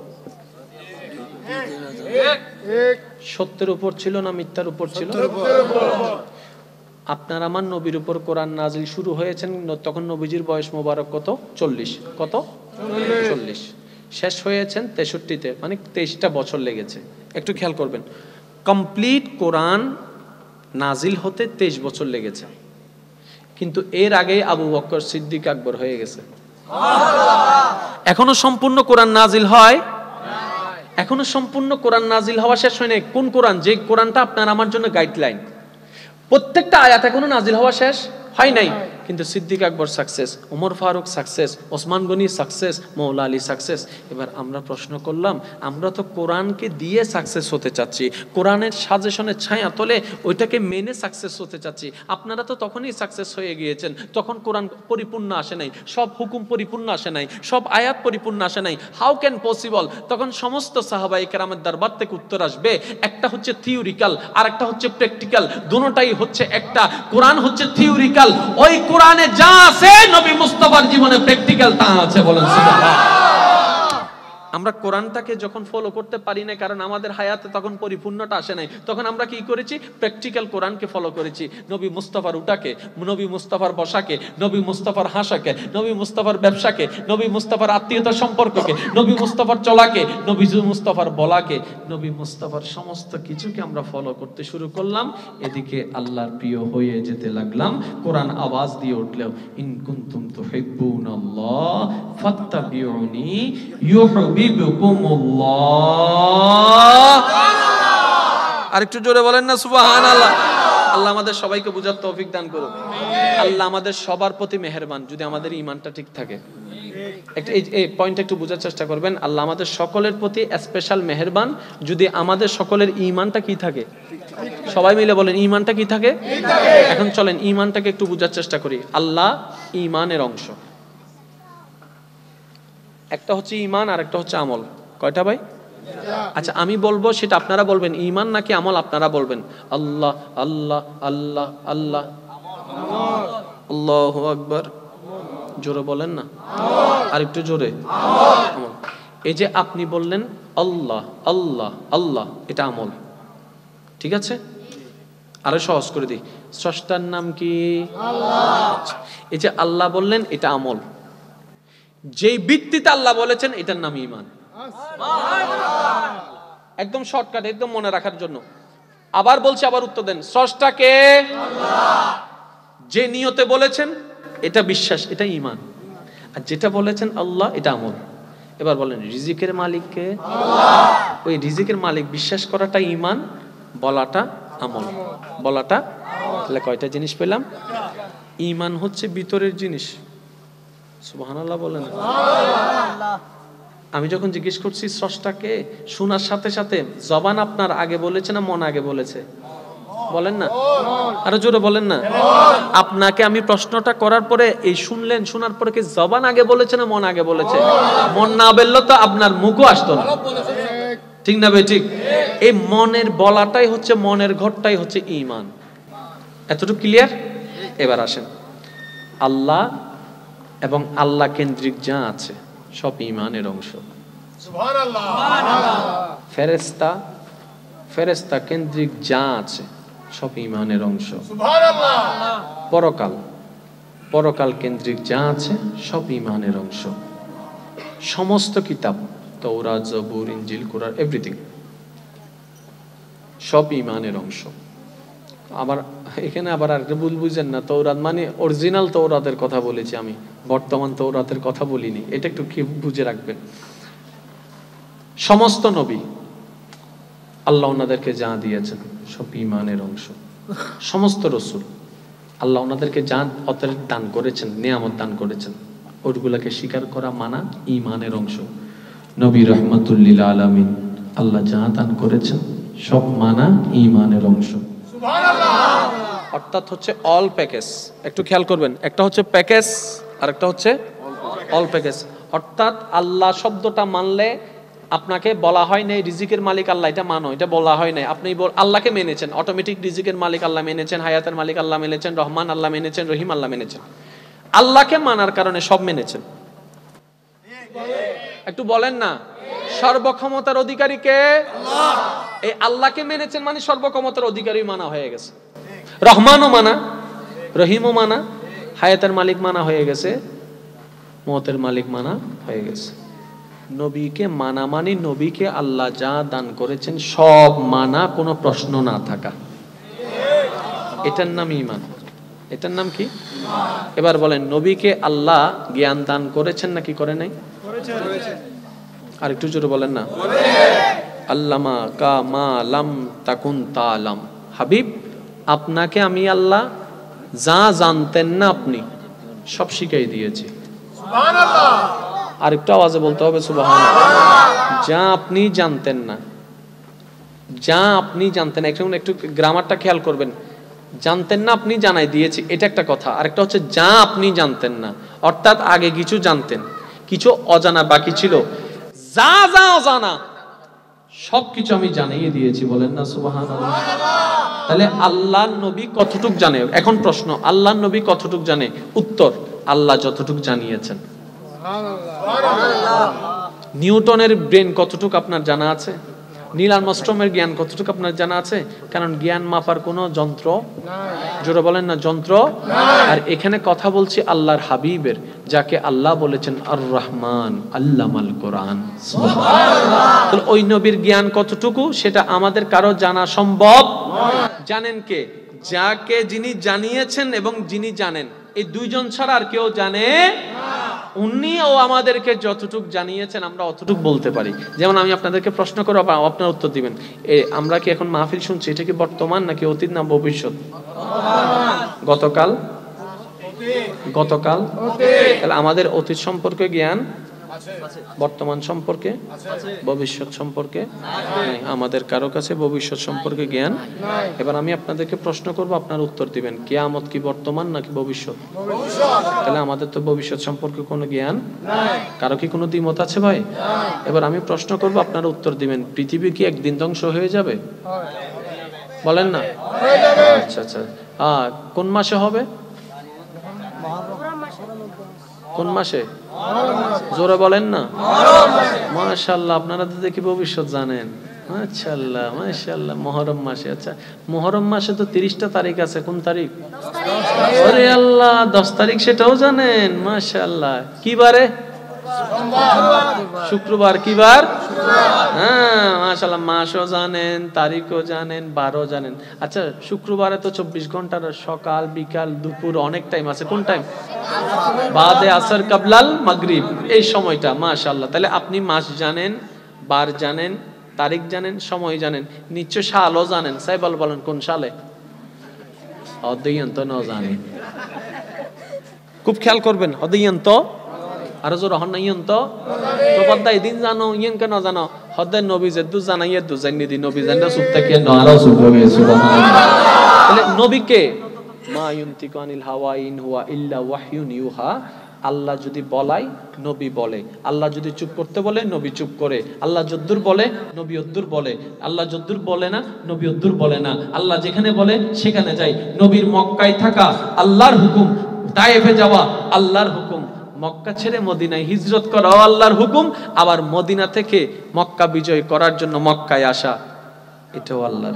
সত্যের উপর ছিল না মিথ্যার উপর ছিল? আপনার আমার নবীর উপর কোরআন নাজিল শুরু হয়েছেন তখন নবীজির বয়স মোবারক কত? 40। কত? 40। শেষ হয়েছেন 63-তে, মানে 23টা বছর লেগেছে। একটু খেয়াল করবেন, কমপ্লিট কোরআন নাজিল হতে 23 বছর লেগেছে। কিন্তু এর আগে আবু বকর সিদ্দিক আকবর হয়ে গেছে। এখনো সম্পূর্ণ কোরআন নাজিল হয়, এখনো সম্পূর্ণ কোরআন নাজিল হওয়া শেষ হয় নাই। কোন কোরআন? যে কোরআনটা আপনার আমার জন্য গাইডলাইন। প্রত্যেকটা আয়াত এখনো নাজিল হওয়া শেষ হয় নাই, কিন্তু Siddique Akbar success, Omar Farooq success, Osman Gani success, Maula Ali success. এবার আমরা প্রশ্ন করলাম, আমরা তো কোরআনকে দিয়ে সাকসেস হতে চাচ্ছি, কোরআনের সাজেশনের ছায়া তলে ওইটাকে মেনে সাকসেস হতে চাচ্ছি। আপনারা তো তখনই সাকসেস হয়ে গিয়েছেন, তখন কোরআন পরিপূর্ণ আসে নাই, সব হুকুম পরিপূর্ণ আসে নাই, সব আয়াত পরিপূর্ণ আসে নাই। How can possible? তখন সমস্ত সাহাবায়ে কেরামের দরবার থেকে উত্তর আসবে, একটা হচ্ছে থিওরিক্যাল আর একটা হচ্ছে প্র্যাকটিক্যাল, দুটোটাই হচ্ছে একটা। কোরআন হচ্ছে থিওরিক্যাল, ওই কোরআনে যা আছে নবী মুস্তাফার জীবনে প্র্যাকটিক্যাল তা আছে। বলেন সুবহানাল্লাহ। আমরা কোরআনটাকে যখন ফলো করতে পারি না, কারণ আমাদের হায়াতে তখন পরিপূর্ণতা আসে নাই, তখন আমরা কি করেছি? প্র্যাকটিক্যাল কোরআনকে ফলো করেছি। নবী মুস্তাফার উঠাকে, নবী মুস্তাফার বসাকে, নবী মুস্তাফার হাসাকে, নবী মুস্তাফার ব্যবসাকে, নবী মুস্তাফার আত্মীয়তার সম্পর্ককে, নবী মুস্তাফার চলাকে, নবী মুস্তাফার বলাকে, নবী মুস্তাফার সমস্ত কিছুকে আমরা ফলো করতে শুরু করলাম। এদিকে আল্লাহর প্রিয় হয়ে যেতে লাগলাম। কোরআন আওয়াজ দিয়ে উঠলেও, ইন কুনতুম তুহিব্বুনাল্লাহ ফাত্তাবিউনি ইউহিব্বুকুমুল্লাহ। আরেকটু জোরে বলেন না সুবহানাল্লাহ। আল্লাহ আমাদের সবাইকে বুঝার তৌফিক দান করুন। আল্লাহ আমাদের সবার প্রতি মেহেরবান যদি আমাদের ঈমানটা ঠিক থাকে। একটা এই পয়েন্টটা একটু বোঝার চেষ্টা করবেন। আল্লাহ আমাদের সকলের প্রতি স্পেশাল মেহেরবান যদি আমাদের সকলের ঈমানটা কি থাকে। সবাই মিলে বলেন ঈমানটা কি থাকে। এখন চলেন ঈমানটাকে একটু বোঝার চেষ্টা করি। আল্লাহ ঈমানের অংশ, একটা হচ্ছে ঈমান আর একটা হচ্ছে আমল। কয়টা ভাই? আচ্ছা আমি বলবো, সেটা আপনারা বলবেন ঈমান নাকি আমল আপনারা বলবেন। আল্লাহ আল্লাহ আল্লাহ আল্লাহ আল্লাহু আকবার, জোরে বলেন না, আর একটু জোরে। আমল। এই যে আপনি বললেন আল্লাহ আল্লাহ আল্লাহ, এটা আমল, ঠিক আছে? আরো সহজ করে দিই, স্রষ্টার নাম কি? আল্লাহ। এই যে আল্লাহ বললেন এটা আমল, যেই ভিত্তিতে আল্লাহ বলেছেন এটার নাম ঈমান। একদম শর্টকাট, একদম মনে রাখার জন্য আবার বলছি, আবার উত্তর দেন। স্রষ্টাকে আল্লাহ, যে নিয়তে বলেছেন এটা বিশ্বাস, এটা ঈমান। আর যেটা বলেছেন আল্লাহ, এটা আমল। এবার বলেন রিজিকের মালিককে আল্লাহ, ওই রিজিকের মালিক বিশ্বাস করাটা ঈমান, বলাটা আমল, বলাটা। তাহলে কয়টা জিনিস পেলাম? ঈমান হচ্ছে ভিতরের জিনিস। সুবহানাল্লাহ বলেন। আমি যখন জিজ্ঞেস করছি স্রষ্টাকে, শোনার সাথে সাথে জবান আপনার আগে বলেছে না মন আগে বলেছে? বলেন না, আরো জোরে বলেন না। আপনাকে আমি প্রশ্নটা করার পরে এই শুনলেন, শোনার পরে কি জবান আগে বলেছে না মন আগে বলেছে? মন না বললে তো আপনার মুখও আসতো না, ঠিক না ভাই? ঠিক। এই মনের বলাটাই হচ্ছে, মনের ঘরটাই হচ্ছে ঈমান। এতটুকু ক্লিয়ার? এবার আসেন, আল্লাহ এবং আল্লাহ কেন্দ্রিক যা আছে সব ঈমানের অংশ। সুবহানাল্লাহ। ফেরেশতা, ফেরেশতা কেন্দ্রিক যা আছে সব ঈমানের অংশ। সুবহানাল্লাহ। পরকাল, পরকাল কেন্দ্রিক যা আছে সব ঈমানের অংশ। সমস্ত কিতাব, তাওরাত, জবুর, ইনজিল, কুরআন, এভরিথিং সব ঈমানের অংশ। আবার এখানে আবার আরেকটা ভুল বুঝেন না, তাওরাত মানে অরিজিনাল তাওরাতের কথা বলেছি আমি, বর্তমান তাওরাতের কথা বলিনি, এটা একটু কি বুঝে রাখবেন। সমস্ত নবী আল্লাহ ওনাদেরকে যা দিয়েছেন সব ঈমানের অংশ। সমস্ত রাসূল আল্লাহ ওনাদেরকে যা অতরের দান করেছেন, নিয়ামত দান করেছেন, ওগুলোকে স্বীকার করা মানা ঈমানের অংশ। নবী রাহমাতুল লিল আলামিন আল্লাহ যা দান করেছেন সব মানা ঈমানের অংশ। অর্থাৎ হচ্ছে অল প্যাকেজ। একটু খেয়াল করবেন, একটা হচ্ছে প্যাকেজ আর একটা হচ্ছে অল প্যাকেজ। অর্থাৎ আল্লাহ শব্দটা মানলে আপনাকে বলা হয় নাই রিজিকের মালিক আল্লাহ, এটা মানো, এটা বলা হয় নাই। আপনি আল্লাহকে মেনেছেন, অটোমেটিক রিজিকের মালিক আল্লাহ মেনেছেন, হায়াতের মালিক আল্লাহ মেনেছেন, রহমান আল্লাহ মেনেছেন, রহিম আল্লাহ মেনেছেন। আল্লাহকে মানার কারণে সব মেনেছেন। একটু বলেন না, সর্বক্ষমতার অধিকারী কে? আল্লাহ। এই আল্লাহকে মেনেছেন মানে সর্বক্ষমতার অধিকারী মানা হয়ে গেছে। রহমানও মানা, রহিমও মানা, হায়াতের মালিক মানা হয়ে গেছে, মওতের মালিক মানা হয়ে গেছে। নবীকে মানা মানে নবীকে আল্লাহ যা দান করেছেন সব মানা, কোনো প্রশ্ন না থাকা, এটার নাম ঈমান। এটার নাম কি? এবার বলেন, নবীকে আল্লাহ জ্ঞান দান করেছেন নাকি করে নাই? আর একটু জোরে বলেন না। আল্লামা কা মা লাম তাকুন তালাম। হাবিব, আপনাকে আমি আল্লাহ যা জানতেন না আপনি সব শিখাই দিয়েছি। সুবহানাল্লাহ। আর একটু আওয়াজে বলতে হবে সুবহানাল্লাহ। যা আপনি জানতেন না, যা আপনি জানতেন, একটু গ্রামারটা খেয়াল করবেন। জানতেন না আপনি জানাই দিয়েছি, এটা একটা কথা। আরেকটা হচ্ছে যা আপনি জানতেন না, অর্থাৎ আগে কিছু জানতেন, কিছু অজানা বাকি ছিল, যা যা অজানা সবকিছু আমি জানিয়ে দিয়েছি। বলেন না সুবহানাল্লাহ। তাহলে আল্লাহর নবী কতটুক জানে? এখন প্রশ্ন, আল্লাহর নবী কতটুক জানে? উত্তর, আল্লাহ যতটুক জানিয়েছেন। নিউটনের ব্রেন কতটুক আপনার জানা আছে? নীল আর্মস্ট্রংয়ের জ্ঞান কতটুকু আপনার জানা আছে? কারণ জ্ঞান মাপার কোনো যন্ত্র নাই। জোরে বলেন না, যন্ত্র নাই। আর এখানে কথা বলছি আল্লাহর হাবিবের, যাকে আল্লাহ বলেছেন আর রহমান আল্লামাল কোরআন। সুবহানাল্লাহ। তাহলে ওই নবীর জ্ঞান কতটুকু সেটা আমাদের কারো জানা সম্ভব নয়। জানেন কে? যাকে যিনি জানিয়েছেন এবং যিনি জানেন, এই দুইজন ছাড়া আর কেউ জানে না। উনিও আমাদেরকে যতটুক জানিয়েছেন আমরা অতটুক বলতে পারি। যেমন আমি আপনাদেরকে প্রশ্ন করব, আপনারা উত্তর দিবেন। আমরা কি এখন মাহফিল শুনছি, এটা কি বর্তমান নাকি অতীত না ভবিষ্যৎ? গতকাল, তাহলে আমাদের অতীত সম্পর্কে জ্ঞান, বর্তমান সম্পর্কে, ভবিষ্যৎ সম্পর্কে নাই। আমাদের কারো কাছে ভবিষ্যৎ সম্পর্কে জ্ঞান। এবার আমি আপনাদেরকে প্রশ্ন করব, আপনারা উত্তর দিবেন কিয়ামত কি বর্তমান নাকি ভবিষ্যৎ? তাহলে আমাদের তো ভবিষ্যৎ সম্পর্কে কোনো জ্ঞান নাই। কারো কি কোনো দ্বিমত আছে ভাই? এবার আমি প্রশ্ন করব, আপনারা উত্তর দিবেন পৃথিবী কি একদিন ধ্বংস হয়ে যাবে? বলেন না। আচ্ছা আচ্ছা, কোন মাসে হবে? কোন মাসে? জোরে বলেন না। মাশাআল্লাহ, আপনারা তো দেখি ভবিষ্যৎ জানেন। মাশাআল্লাহ মাশাআল্লাহ, মুহররম মাসে। আচ্ছা, মুহররম মাসে তো 30টা তারিখ আছে, কোন তারিখ? ওরে আল্লাহ, 10 তারিখ সেটাও জানেন। মাশাআল্লাহ, কি বারে? শুক্রবার। কি বার? হ্যাঁ মাশাআল্লাহ, মাসও জানেন, তারিখও জানেন, বারও জানেন। আচ্ছা, শুক্রবারে তো 24 ঘন্টার সকাল বিকাল দুপুর অনেক টাইম আছে, কোন টাইম? বাদে আসর কাবলাল মাগরিব, এই সময়টা। মাশাআল্লাহ, তাহলে আপনি মাস জানেন, বার জানেন, তারিখ জানেন, সময় জানেন, নিশ্চয় সালও জানেন। সাইবাল বলেন কোন সালে? অদয়ন্ত ন জানে, খুব খেয়াল করবেন। অদয়ন্ত আর জোর হন্নাইয়ন্ত তো বদ্দাই দিন জানো, ইয়েন কেন জানো? হদ্দাই নবী যেদু জানাইয়ে দু জানি দি নবী জানলে সুপ থেকে নআরা সুপ হবে। সুবহানাল্লাহ। তাহলে নবীকে মা ইউনতিকু আনিল হাওয়া ইন হুয়া ইল্লা ওয়াহয়ুন ইউহা, আল্লাহ যদি বলাই নবী বলে, আল্লাহ যদি চুপ করতে বলে নবী চুপ করে, আল্লাহ যদ্দুর বলে নবী অদ্দুর বলে, আল্লাহ যদ্দুর বলে না নবী অদ্দুর বলে না, আল্লাহ যেখানে বলে সেখানে যায়। নবীর মক্কায় থাকা আল্লাহর হুকুম, তায়েফে যাওয়া আল্লাহর হুকুম, মক্কা ছেড়ে মদিনায় হিজরত করা আল্লাহর হুকুম, আবার মদিনা থেকে মক্কা বিজয় করার জন্য মক্কায় আসা এটাও আল্লাহর।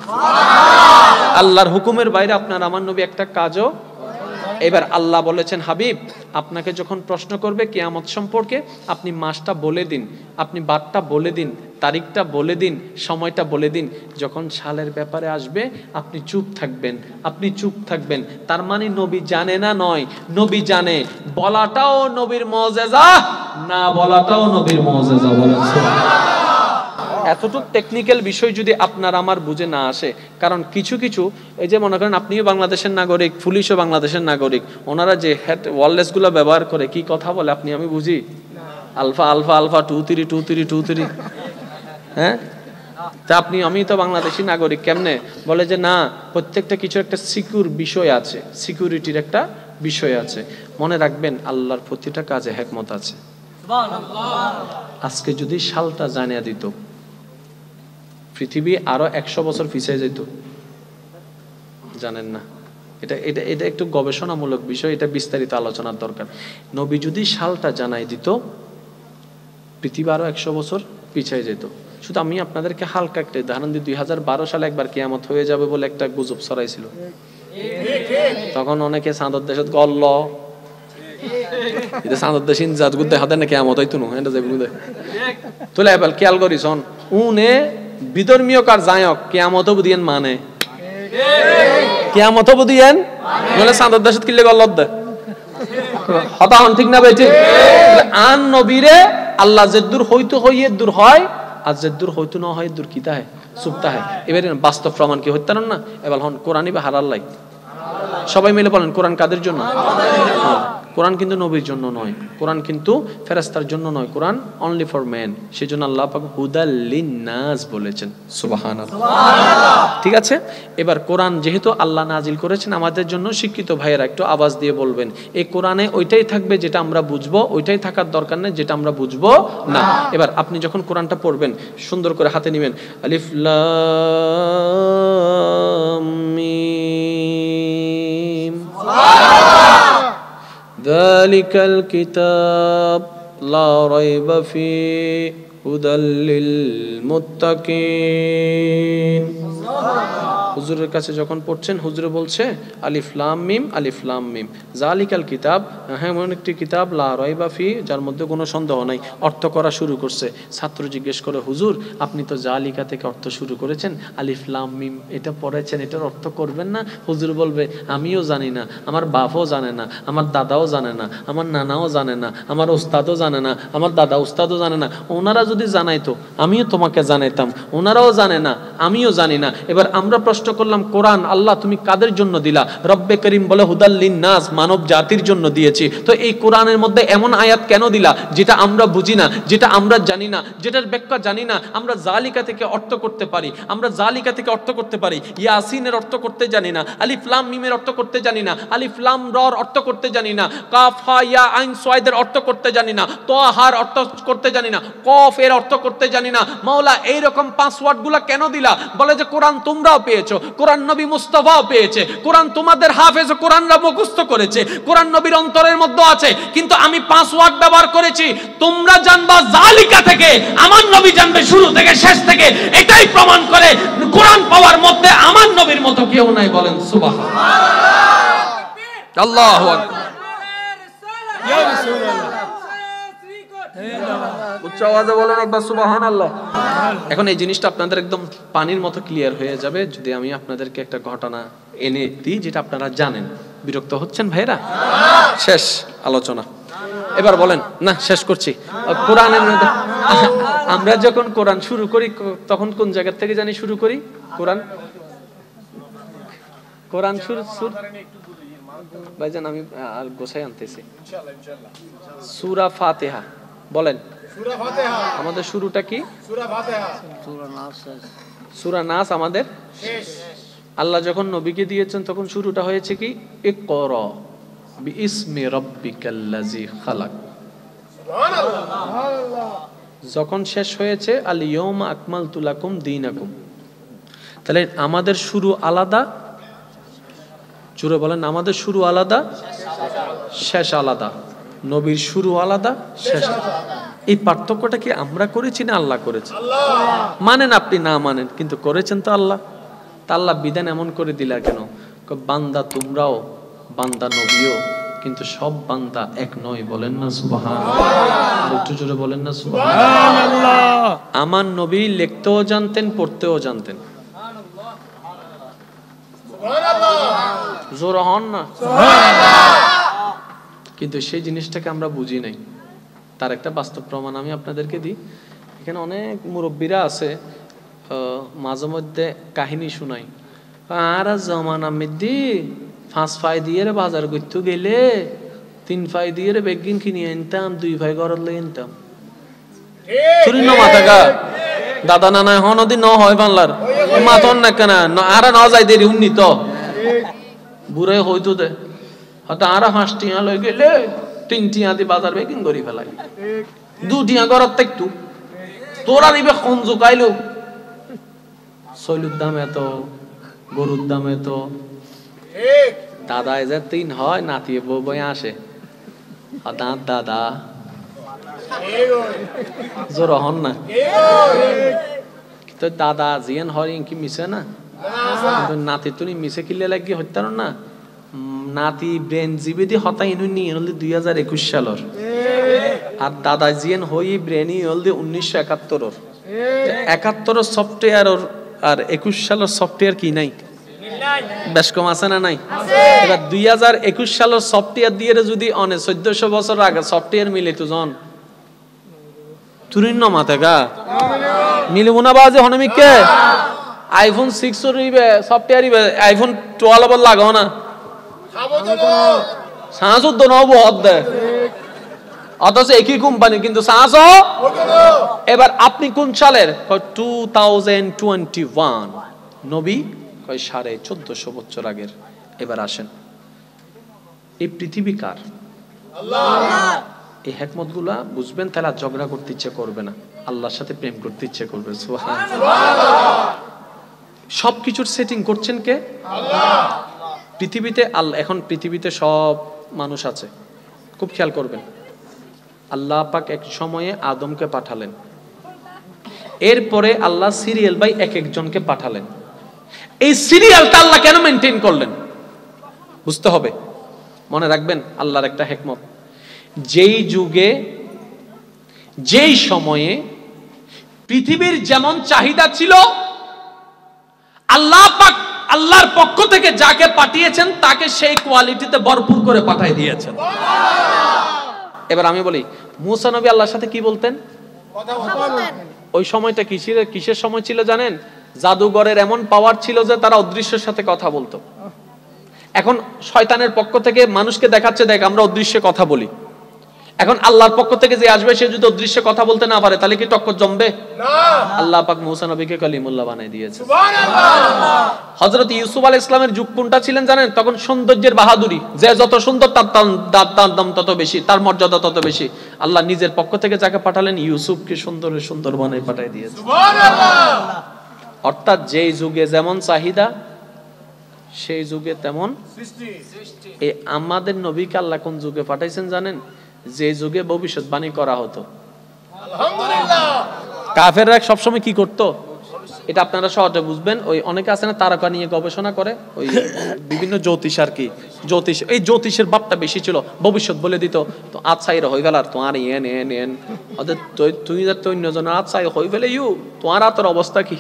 আল্লাহর হুকুমের বাইরে আপনার আমার নবী একটা কাজও। এবার আল্লাহ বলেছেন, হাবিব আপনাকে যখন প্রশ্ন করবে কিয়ামত সম্পর্কে, আপনি মাসটা বলে দিন, আপনি বারটা বলে দিন, তারিখটা বলে দিন, সময়টা বলে দিন। যখন সালের ব্যাপারে আসবে আপনি চুপ থাকবেন, আপনি চুপ থাকবেন। তার মানে নবী জানে না নয়, নবী জানে। বলাটাও নবীর মুজিজা, না বলাটাও নবীর মুজিজা। বলেন সুবহানাল্লাহ। এতটুক টেকনিক্যাল বিষয় যদি আপনার আমার বুঝে না আসে, কারণ কিছু কিছু এই যে মনে করেন আপনিও বাংলাদেশের নাগরিক, পুলিশও বাংলাদেশের নাগরিক, ওনারা যে হেড ওয়ারলেস গুলো ব্যবহার করে কি কথা বলে আপনি আমি বুঝি? আলফা আলফা আলফা 232323, হ্যাঁ? তা আপনি আমি তো বাংলাদেশি নাগরিক, কেমনে বলে যে না, প্রত্যেকটা কিছু একটা সিকিউর বিষয় আছে, সিকিউরিটির একটা বিষয় আছে। মনে রাখবেন আল্লাহর প্রতিটা কাজে হিকমত আছে। আজকে যদি সালটা জানিয়ে দিত, পৃথিবী আরো 100 বছর পিছিয়ে যেত। জানেন না, এটা এটা এটা একটু গবেষণামূলক বিষয়, এটা বিস্তারিত আলোচনার দরকার। নবী যদি সালটা জানাই দিত, পৃথিবী আরো 100 বছর পিছিয়ে যেত। শুধু আমি আপনাদেরকে হালকা একটা উদাহরণ দিই, 2012 সালে একবার কিয়ামত হয়ে যাবে বলে একটা গুজব ছড়াইছিল। তখন অনেকে চাঁদর দেশত গল্ল, এটা চাঁদর দেশ ইনজাত গুদে হাতে না কিয়ামত হইতো না, এটা যাবে গুদে তোলে এবার খেয়াল করিছন উনে বিধর্মীয় কার জায়ক কিয়ামত বুদিয়েন, মানে কিয়ামত বুদিয়েন বলে চাঁদর দেশত কিলে গল্ল দে হতা হন, ঠিক না বেটি? আন নবীরে আল্লাহ যেদূর হইতো হইয়ে দূর হয়, আর যেদূর হইতো না হয় দূর কিতা হয়, সুপ্তা হয়। এবারে বাস্তব প্রমাণ কি হইতার না? এবার হন কোরআনই বা হারাল্লাই। সবাই মিলে বলেন কোরআন কাদের জন্য? কোরআন কিন্তু নবীর জন্য নয়, কোরআন কিন্তু ফেরেশতার জন্য নয়, কোরআন অনলি ফর ম্যান। সেজন্য আল্লাহ পাক হুদাল লিন্নাস বলেছেন। সুবহানাল্লাহ। ঠিক আছে, এবার কোরআন যেহেতু আল্লাহ নাজিল করেছেন আমাদের জন্য, শিক্ষিত ভাইয়েরা একটু আওয়াজ দিয়ে বলবেন এই কোরআনে ওইটাই থাকবে যেটা আমরা বুঝবো, ওইটাই থাকার দরকার নেই যেটা আমরা বুঝবো না। এবার আপনি যখন কোরআনটা পড়বেন সুন্দর করে হাতে নেবেন, আলিফ লাম মিম যালিকাল কিতাব লা রাইবা ফীহি হুদাল লিল মুত্তাকিন। হুজুরের কাছে যখন পড়ছেন হুজুরে বলছে আলিফ লাম মিম, আলিফ লাম মিম, জালিকাল কিতাব, হ্যাঁ এমন একটি কিতাব, লা রাইবা ফি, যার মধ্যে কোনো সন্দেহ নাই। অর্থ করা শুরু করছে। ছাত্র জিজ্ঞেস করে, হুজুর আপনি তো জালিকা থেকে অর্থ শুরু করেছেন, আলিফ লাম মিম এটা পড়েছেন, এটার অর্থ করবেন না? হুজুর বলবে, আমিও জানি না, আমার বাপও জানে না, আমার দাদাও জানে না, আমার নানাও জানে না, আমার ওস্তাদও জানে না, আমার দাদা উস্তাদও জানে না। ওনারা যদি জানাইতো আমিও তোমাকে জানাইতাম, ওনারাও জানে না, আমিও জানি না। এবার আমরা প্রশ্ন করলাম, কোরআন আল্লাহ তুমি কাদের জন্য দিলা? রব্বে করিম বলে হুদাল্লিন নাস, মানব জাতির জন্য দিয়েছি। তো এই কোরআনের মধ্যে এমন আয়াত কেন দিলা যেটা আমরা বুঝি না, যেটা আমরা জানি না, যেটার ব্যাখ্যা জানি না? আমরা জালিকা থেকে অর্থ করতে পারি, আমরা জালিকা থেকে অর্থ করতে পারি, ইয়াসিনের অর্থ করতে জানি না, আলিফ লাম মিমের অর্থ করতে জানি না, আলিফ লাম রর অর্থ করতে জানি না, কাফ হা ইয়া আইন সয়েদের অর্থ করতে জানি না, তাহার অর্থ করতে জানি না, কফ এর অর্থ করতে জানি না। মাওলা এইরকম পাসওয়ার্ডগুলো কেন দিলা? বলে যে কোরআন তোমরাও পেয়েছো, কোরআন নবী মুস্তাফাও পেয়েছে, কোরআন তোমাদের হাফেজ কোরআনরা মুখস্থ করেছে, কোরআন নবীর অন্তরের মধ্যে আছে, কিন্তু আমি পাসওয়ার্ড ব্যবহার করেছি। তোমরা জানবা জালিকা থেকে, আমার নবী জানবে শুরু থেকে শেষ থেকে। এটাই প্রমাণ করে কোরআন পাওয়ার মধ্যে আমার নবীর মতো কেউ নাই। বলেন সুবহানাল্লাহ, আল্লাহু আকবার। উচ্চ আওয়াজে বলেন একবার সুবহানাল্লাহ। এখন এই জিনিসটা আপনাদের একদম পানির মতো ক্লিয়ার হয়ে যাবে যদি আমি আপনাদেরকে একটা ঘটনা এনে দিই যেটা আপনারা জানেন। বিরক্ত হচ্ছেন ভাইরা? শেষ আলোচনা। এবার বলেন না, শেষ করছি। কোরআনের মধ্যে আমরা যখন কোরআন শুরু করি তখন কোন জায়গা থেকে জানি শুরু করি? কোরআন শুরু ভাইজান আমি আর গোছাই আনতেছি। সূরা ফাতিহা বলেন। আমাদের শুরুটা কি? সূরা নাস আমাদের শেষ। আল্লাহ যখন নবীকে দিয়েছেন তখন শুরুটা হয়েছে কি? ইকরা বিইসমি রাব্বিকাল্লাযী খালাক। যখন শেষ হয়েছে আল ইয়াউমা আকমালতু লাকুম দীনাকুম। তাহলে আমাদের শুরু আলাদা, জোরে বলেন, আমাদের শুরু আলাদা, শেষ আলাদা। নবীর শুরু আলাদা, শেষ আলাদা। এই পার্থক্যটা কি আমরা করেছি না আল্লাহ করেছে? মানেন আপনি না মানেন, কিন্তু করেছেন তো আল্লাহ। তা আল্লাহ বিধান এমন করে দিলা কেন? বান্দা তোমরাও, বান্দা নবীও, কিন্তু সব বান্দা এক নয়। বলেন না সুবহানাল্লাহ, একটু জোরে বলেন না সুবহানাল্লাহ। আমার নবী লিখতেও জানতেন, পড়তেও জানতেন। জোরে হন না কিন্তু সেই জিনিসটাকে আমরা বুঝি নাই। তার একটা বাস্তব প্রমাণ আমি আপনাদেরকে দিই। এখানে অনেক মুরব্বীরা আছে, মাঝে মধ্যে কাহিনী শুনাই। আর জমানা মিদ্দি 5 ফাই দিয়ে বাজার করতে গেলে 3 ফাই দিয়ে বেগিন কিনে আনতাম, 2 ফাই ঘরত লই আনতাম। তুই ন মাথাকা দাদা নানা হন দি ন হয় বাংলার মাথন না কেন আর ন যাই দেরি উন্নীত বুড়ে হইতো দে হয়তো আর 5 টিয়া লই গেলে 3 টিয়া দি বাজার বেগিন করি ফেলাই, 2 টিয়া ঘরত থাকতো। তোরা নিবে কোন জোকাইলো সৈলুর দাম এত, গরুর দাম এত। দাদা এদের 3 হয়, নাতিয়ে বউ বই আসে দাঁত দাদা জোর হন না। তো দাদা জিয়ান হয় কি মিশে না? নাতি তুমি মিশে কিলে লাগি হত্যার না। নাতি ব্রেন জিবি দি হতাই নি হল 2021 সালের, আর দাদা জিয়ান হই ব্রেনই হল 1971। 71 সফটওয়্যার আর 21 সালের সফটওয়্যার কি নাই? বেশ কম আছে না নাই? এবার 2021 সালের সফটওয়্যার দিয়ে যদি অনে 1400 বছর আগে সফটওয়্যার মিলে তো জন তুরিন মাথা গা মিলবো না বাজে হনমিকে আইফোন 6 এর সফটওয়্যার আইফোন 12 এর লাগাও না সাঁসও তো নব হদ দে, অথচ একই কোম্পানি কিন্তু সাঁসও। এবার আপনি কোন সালের? 2021। নবী কয় 1450 বছর আগের। এবার আসেন, এই পৃথিবী কার? আল্লাহ। এই হিকমত গুলা বুঝবেন, তাহলে ঝগড়া করতে ইচ্ছে করবে না, আল্লাহর সাথে প্রেম করতে ইচ্ছে করবে। সুবহানাল্লাহ। সবকিছুর সেটিং করছেন কে? আল্লাহ। পৃথিবীতে আল্লাহ, এখন পৃথিবীতে সব মানুষ আছে, খুব খেয়াল করবেন। আল্লাহ পাক এক সময়ে আদমকে পাঠালেন, এরপরে আল্লাহ সিরিয়াল বাই এক একজনকে পাঠালেন। এই সিরিয়ালটা আল্লাহ কেন মেনটেন করলেন বুঝতে হবে। মনে রাখবেন আল্লাহর একটা হিকমত, যেই যুগে যেই সময়ে পৃথিবীর যেমন চাহিদা ছিল, আল্লাহ পাক আল্লাহর পক্ষ থেকে যাকে পাঠিয়েছেন তাকে সেই কোয়ালিটিতে ভরপুর করে পাঠিয়ে দিয়েছেন। এবার আমি বলি, মুসা নবী আল্লাহর সাথে কি বলতেন? ওই সময়টা কিসের সময় ছিল জানেন? জাদুঘরের এমন পাওয়ার ছিল যে তারা অদৃশ্যের সাথে কথা বলতো। এখন শয়তানের পক্ষ থেকে মানুষকে দেখাচ্ছে, দেখ আমরা অদৃশ্যে কথা বলি। এখন আল্লাহর পক্ষ থেকে যে আসবে সে যদি অদৃশ্যে কথা বলতে না পারে তাহলে কি টক্কর জমবে? আল্লাহ পাক মুসা নবীকে কালিমুল্লাহ বানিয়ে দিয়েছে। হযরত ইউসুফ আলাইহিস সালামের যুগ কোনটা ছিলেন জানেন? তখন সৌন্দর্যের বাহাদুরি, যে যত সুন্দর তার দাম তত বেশি, তার মর্যাদা তত বেশি। আল্লাহ নিজের পক্ষ থেকে যাকে পাঠালেন ইউসুফকে সুন্দর বানিয়ে পাঠিয়ে দিয়েছে। অর্থাৎ যেই যুগে যেমন চাহিদা সেই যুগে তেমন সৃষ্টি। এই আমাদের নবীকে আল্লাহ কোন যুগে পাঠাইছেন জানেন? যে যুগে ভবিষ্যৎবাণী করা হতো। আলহামদুলিল্লাহ। কাফেররা সবসময় কি করত এটা আপনারা সহজে বুঝবেন। ওই অনেকে আছে না তারকা নিয়ে গবেষণা করে, ওই বিভিন্ন জ্যোতিষ আর কি, জ্যোতিষ, এই জ্যোতিষের ভাবটা বেশি ছিল। ভবিষ্যৎ বলে দিত, তো আচ্ছা এরা হয়ে গেল আর তোমার এন ওদের তুই তো অন্যজনের আচ্ছা হয়ে ফেলে তোমার আতর অবস্থা কি?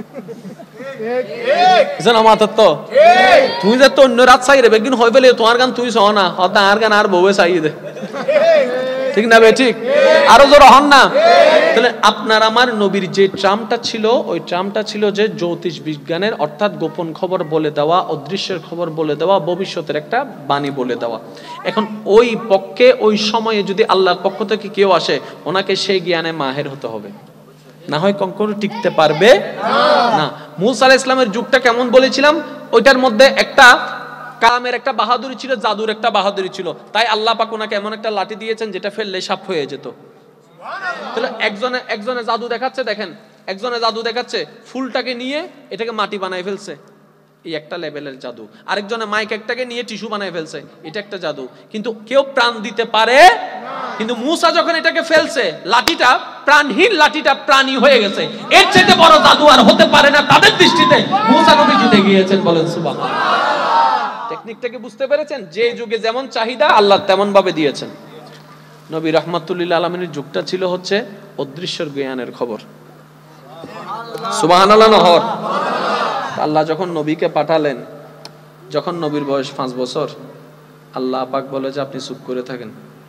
তুই যে তো অন্য রাত চাই রে বেগিন হয়ে ফেলে তোমার গান তুই সহ না, আর গান আর বউয়ে চাই দে, ঠিক না? ঠিক আরো জোর হন না। তাহলে আপনার আমার নবীর যে ট্রামটা ছিল, ওই ট্রামটা ছিল যে জ্যোতিষ বিজ্ঞানের, অর্থাৎ গোপন খবর বলে দেওয়া, অদৃশ্যের খবর বলে দেওয়া, ভবিষ্যতের একটা বাণী বলে দেওয়া। এখন ওই পক্ষে ওই সময়ে যদি আল্লাহর পক্ষ থেকে কেউ আসে, ওনাকে সেই জ্ঞানে মাহের হতে হবে, না হয় কখনো টিকতে পারবে না। মুসা আলাইহিস সালামের যুগটা কেমন বলেছিলাম, ওইটার মধ্যে একটা কালামের একটা বাহাদুরি ছিল, জাদুর একটা বাহাদুরি ছিল। তাই আল্লাহ পাক ওনাকে এমন একটা লাঠি দিয়েছেন যেটা ফেললে সাপ হয়ে যেত। তাহলে একজনে জাদু দেখাচ্ছে, দেখেন একজনে জাদু দেখাচ্ছে ফুলটাকে নিয়ে এটাকে মাটি বানায় ফেলছে, এই একটা লেভেলের জাদু। আরেকজনে মাইক একটাকে নিয়ে টিস্যু বানায় ফেলছে, এটা একটা জাদু। কিন্তু কেউ প্রাণ দিতে পারে না। কিন্তু মুসা যখন এটাকে ফেলছে, লাঠিটা প্রাণহীন, লাঠিটা প্রাণী হয়ে গেছে। এর চাইতে বড় জাদু আর হতে পারে না তাদের দৃষ্টিতে। মুসা নবী জিতে গিয়েছেন, বলেন সুবহানাল্লাহ। টেকনিকটাকে বুঝতে পেরেছেন? যে যুগে যেমন চাহিদা আল্লাহ তেমন ভাবে দিয়েছেন। নবী রাহমাতুল্লিল আলামিনের যুগটা ছিল হচ্ছে অদৃশ্যের জ্ঞানের খবর। সুবহানাল্লাহ নহর। আল্লাহ যখন নবীকে পাঠালেন, যখন নবীর বয়স 5 বছর, আল্লাহ পাক বলে যে আপনি চুপ করে থাকেন।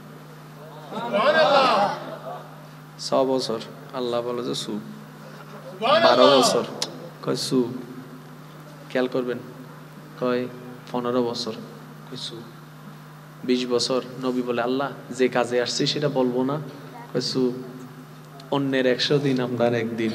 6 বছর আল্লাহ বলে যে চুপ। 12 বছর কয় চুপ। খেয়াল করবেন, কয় 15 বছর কয় চুপ। 20 বছর নবী বলে আল্লাহ যে কাজে আসছি সেটা বলবো না, কয় চুপ। অন্যের 100 দিন আপনার একদিন।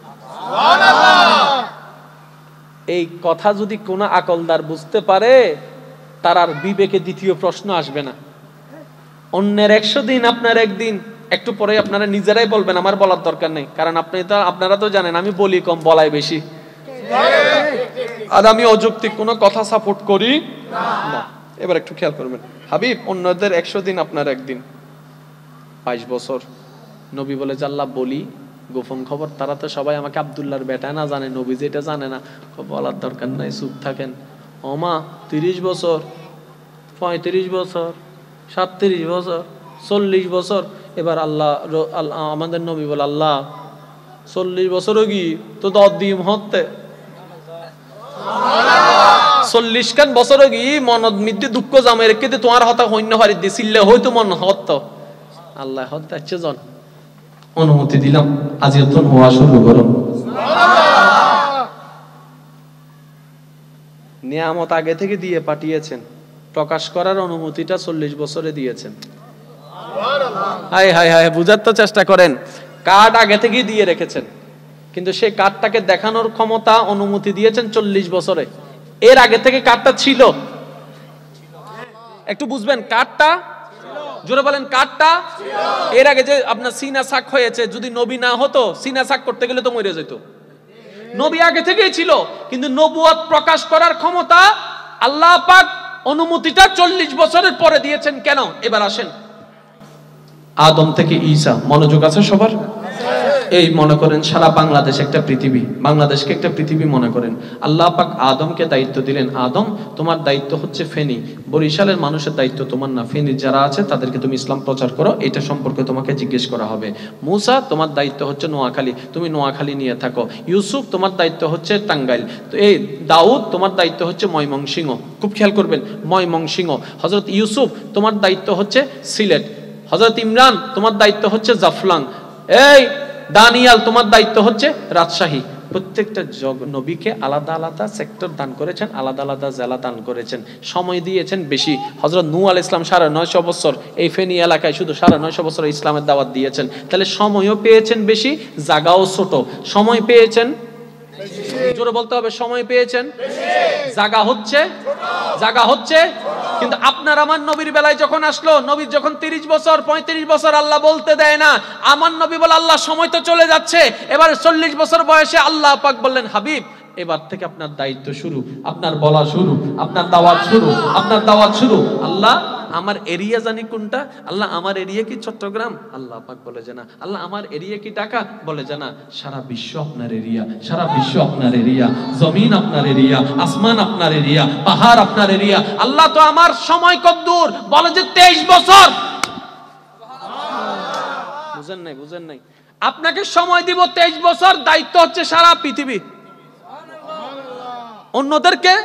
এই কথা যদি কোন আকলদার বুঝতে পারে, তার আর বিবেকে দ্বিতীয় প্রশ্ন আসবে না। অন্যের 100 দিন আপনার একদিন। একটু পরে আপনারা নিজেরাই বলবেন আমার বলার দরকার নেই, কারণ আপনারা তো জানেন আমি বলি কম, বলাই বেশি। আর আমি অযৌক্তিক কোনো কথা সাপোর্ট করি না। এবার একটু খেয়াল করবেন, হাবিব অন্যদের 100 দিন আপনার একদিন। 22 বছর নবী বলে জাল্লা বলি গোপন খবর, তারা তো সবাই আমাকে আব্দুল্লাহর বেটা না জানে, নবী যেটা জানে না। বলার দরকার নাই, চুপ থাকেন। ওমা 30 বছর, 35 বছর, 37 বছর, 40 বছর। এবার আল্লাহ আমাদের নবী বলে আল্লাহ 40 বছরও কি তো 10 দিন হতে 40 খান বছরও কি মনত মৃত্যু দুঃখ জামে রেখে তোমার হতা হইন্য হারি দিছিলে হয়তো মন হত আল্লাহ হত যাচ্ছে জন অনুমতি দিলাম, আজ এখন হওয়া শুরু করুন। নিয়ামত আগে থেকে দিয়ে পাঠিয়েছেন, প্রকাশ করার অনুমতিটা 40 বছরে দিয়েছেন। হাই হাই হাই, বুঝার তো চেষ্টা করেন। কার্ড আগে থেকেই দিয়ে রেখেছেন, কিন্তু সেই কার্ডটাকে দেখানোর ক্ষমতা অনুমতি দিয়েছেন 40 বছরে। এর আগে থেকে কার্ডটা ছিল, একটু বুঝবেন। কার্ডটা জোরে বলেন, কার্ডটা এর আগে যে আপনার সিনা সাক হয়েছে, যদি নবী না হতো সিনা সাক করতে গেলে তো মরে যেত। নবী আগে থেকেই ছিল, কিন্তু নবুয়ত প্রকাশ করার ক্ষমতা আল্লাহ পাক অনুমতিটা 40 বছরের পরে দিয়েছেন। কেন? এবার আসেন আদম থেকে ঈসা, মনোযোগ আছে সবার? এই মনে করেন সারা বাংলাদেশ একটা পৃথিবী, বাংলাদেশকে একটা পৃথিবী মনে করেন। আল্লাহ পাক আদমকে দায়িত্ব দিলেন, আদম তোমার দায়িত্ব হচ্ছে ফেনী, বরিশালের মানুষের দায়িত্ব তোমার না, ফেনীর যারা আছে তাদেরকে তুমি ইসলাম প্রচার করো, এটা সম্পর্কে তোমাকে জিজ্ঞেস করা হবে। মুসা তোমার দায়িত্ব হচ্ছে নোয়াখালী, তুমি নোয়াখালী নিয়ে থাকো। ইউসুফ তোমার দায়িত্ব হচ্ছে টাঙ্গাইল, তো এই দাউদ তোমার দায়িত্ব হচ্ছে ময়মনসিংহ, খুব খেয়াল করবেন ময়মনসিংহ। হযরত ইউসুফ তোমার দায়িত্ব হচ্ছে সিলেট, হযরত ইমরান তোমার দায়িত্ব হচ্ছে জাফলং, এই দানিয়াল তোমার দায়িত্ব হচ্ছে রাজশাহী। প্রত্যেকটা নবীকে আলাদা আলাদা সেক্টর দান করেছেন, আলাদা আলাদা জেলা দান করেছেন, সময় দিয়েছেন বেশি। হযরত নূহ আলাইহিস সালাম 950 বছর এই ফেনী এলাকায় শুধু 950 বছর ইসলামের দাওয়াত দিয়েছেন, তাহলে সময়ও পেয়েছেন বেশি, জায়গাও ছোট। সময় পেয়েছেন, জোরে বলতে হবে, সময় পেয়েছেন, জায়গা হচ্ছে। কিন্তু আপনার আমার নবীর বেলায় যখন আসলো, নবী যখন 30 বছর 35 বছর আল্লাহ বলতে দেয় না, আমার নবী বলে আল্লাহ সময় তো চলে যাচ্ছে, এবার 40 বছর বয়সে আল্লাহ পাক বললেন হাবিব এবার থেকে আপনার দায়িত্ব শুরু, আপনার বলা শুরু, আপনার দাওয়াত শুরু। আল্লাহ আমার এরিয়া জানি কোনটা, আল্লাহ আমার এরিয়া কি চট্টগ্রাম, আল্লাহ পাক বলে যে না। আল্লাহ আমার এরিয়া কি ঢাকা, বলে যে না, সারা বিশ্ব আপনার এরিয়া, সারা বিশ্ব আপনার এরিয়া, জমিন আপনার এরিয়া, আসমান আপনার এরিয়া, পাহাড় আপনার এরিয়া। আল্লাহ তো আমার সময় কতদূর, বলে যে 23 বছর। বুঝেন নাই, আপনাকে সময় দিব 23 বছর, দায়িত্ব হচ্ছে সারা পৃথিবী। অন্যদেরকে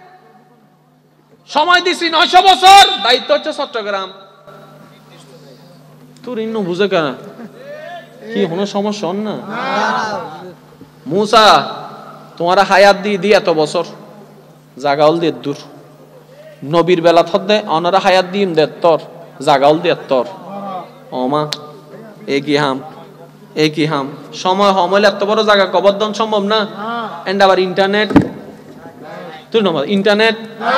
সময় দিছি 900 বছর, দায়িত্ব হচ্ছে চট্টগ্রাম। তোর ইন্নু বুঝে কেন কি কোনো সমস্যা না? মুসা তোমার হায়াত দিয়ে এত বছর, জাগাউল দিয়ে দূর, নবীর বেলা থদ্দে অনারা হায়াত দিম দে তোর, জাগাউল দিয়ে তোর ওমা একই হাম সময় হমলে এত বড় জায়গা কবরদন সম্ভব না। এন্ড আবার ইন্টারনেট, তুই নম্বর ইন্টারনেট,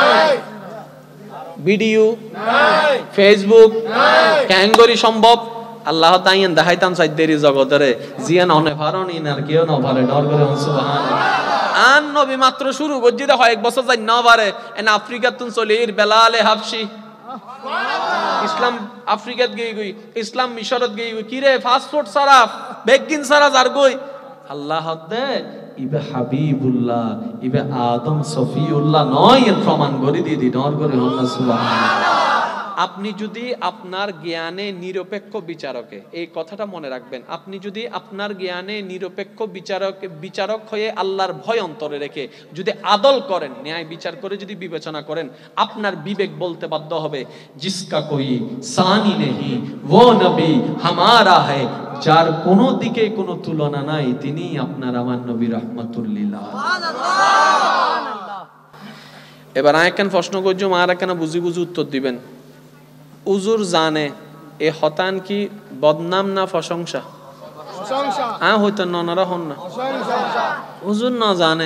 ভিডিও, ফেসবুক ক্যাঙ্গরি সম্ভব। আল্লাহ তাইয়েন দেখাইতাম সাইদেরি জগতরে জিয়ান অনে ফারন ইনার কেউ না পারে, ডর করে সুবহানাল্লাহ। আন নবী মাত্র শুরু গজ্জি দেখো 1 বছর যাই না পারে, এন আফ্রিকাত তুন চলির বেলালে হাবশি, ইসলাম আফ্রিকাত গই ইসলাম মিশরত গই কি রে পাসপোর্ট সারা বেগিন সারা যার গই আল্লাহ দে ইবে হাবিবুল্লাহ ইবে আদম সফিউল্লাহ নয়, এর প্রমাণ করে দিয়ে দি ডর করে সুবহানাল্লাহ। আপনি যদি আপনার জ্ঞানে নিরপেক্ষ বিচারকে, এই কথাটা মনে রাখবেন, আপনি যদি আপনার জ্ঞানে নিরপেক্ষ বিচারক হয়ে আল্লাহর ভয় অন্তরে রেখে যদি আদল করেন, ন্যায় বিচার করে যদি বিবেচনা করেন, আপনার বিবেক বলতে বাধ্য হবে জিসকা কোই সানি নেহি वो নবী হামারা है, যার কোনো দিকে কোনো তুলনা নাই, তিনি আপনার আমার নবী রাহমাতুল লিল আলামিন। এবার আয়কান প্রশ্ন করছো, মারা কেন বুঝি উত্তর দিবেন। উজুর জানে এ হতান কি বদনাম না প্রশংসা? হইতো ননারা হন না, উজুর না জানে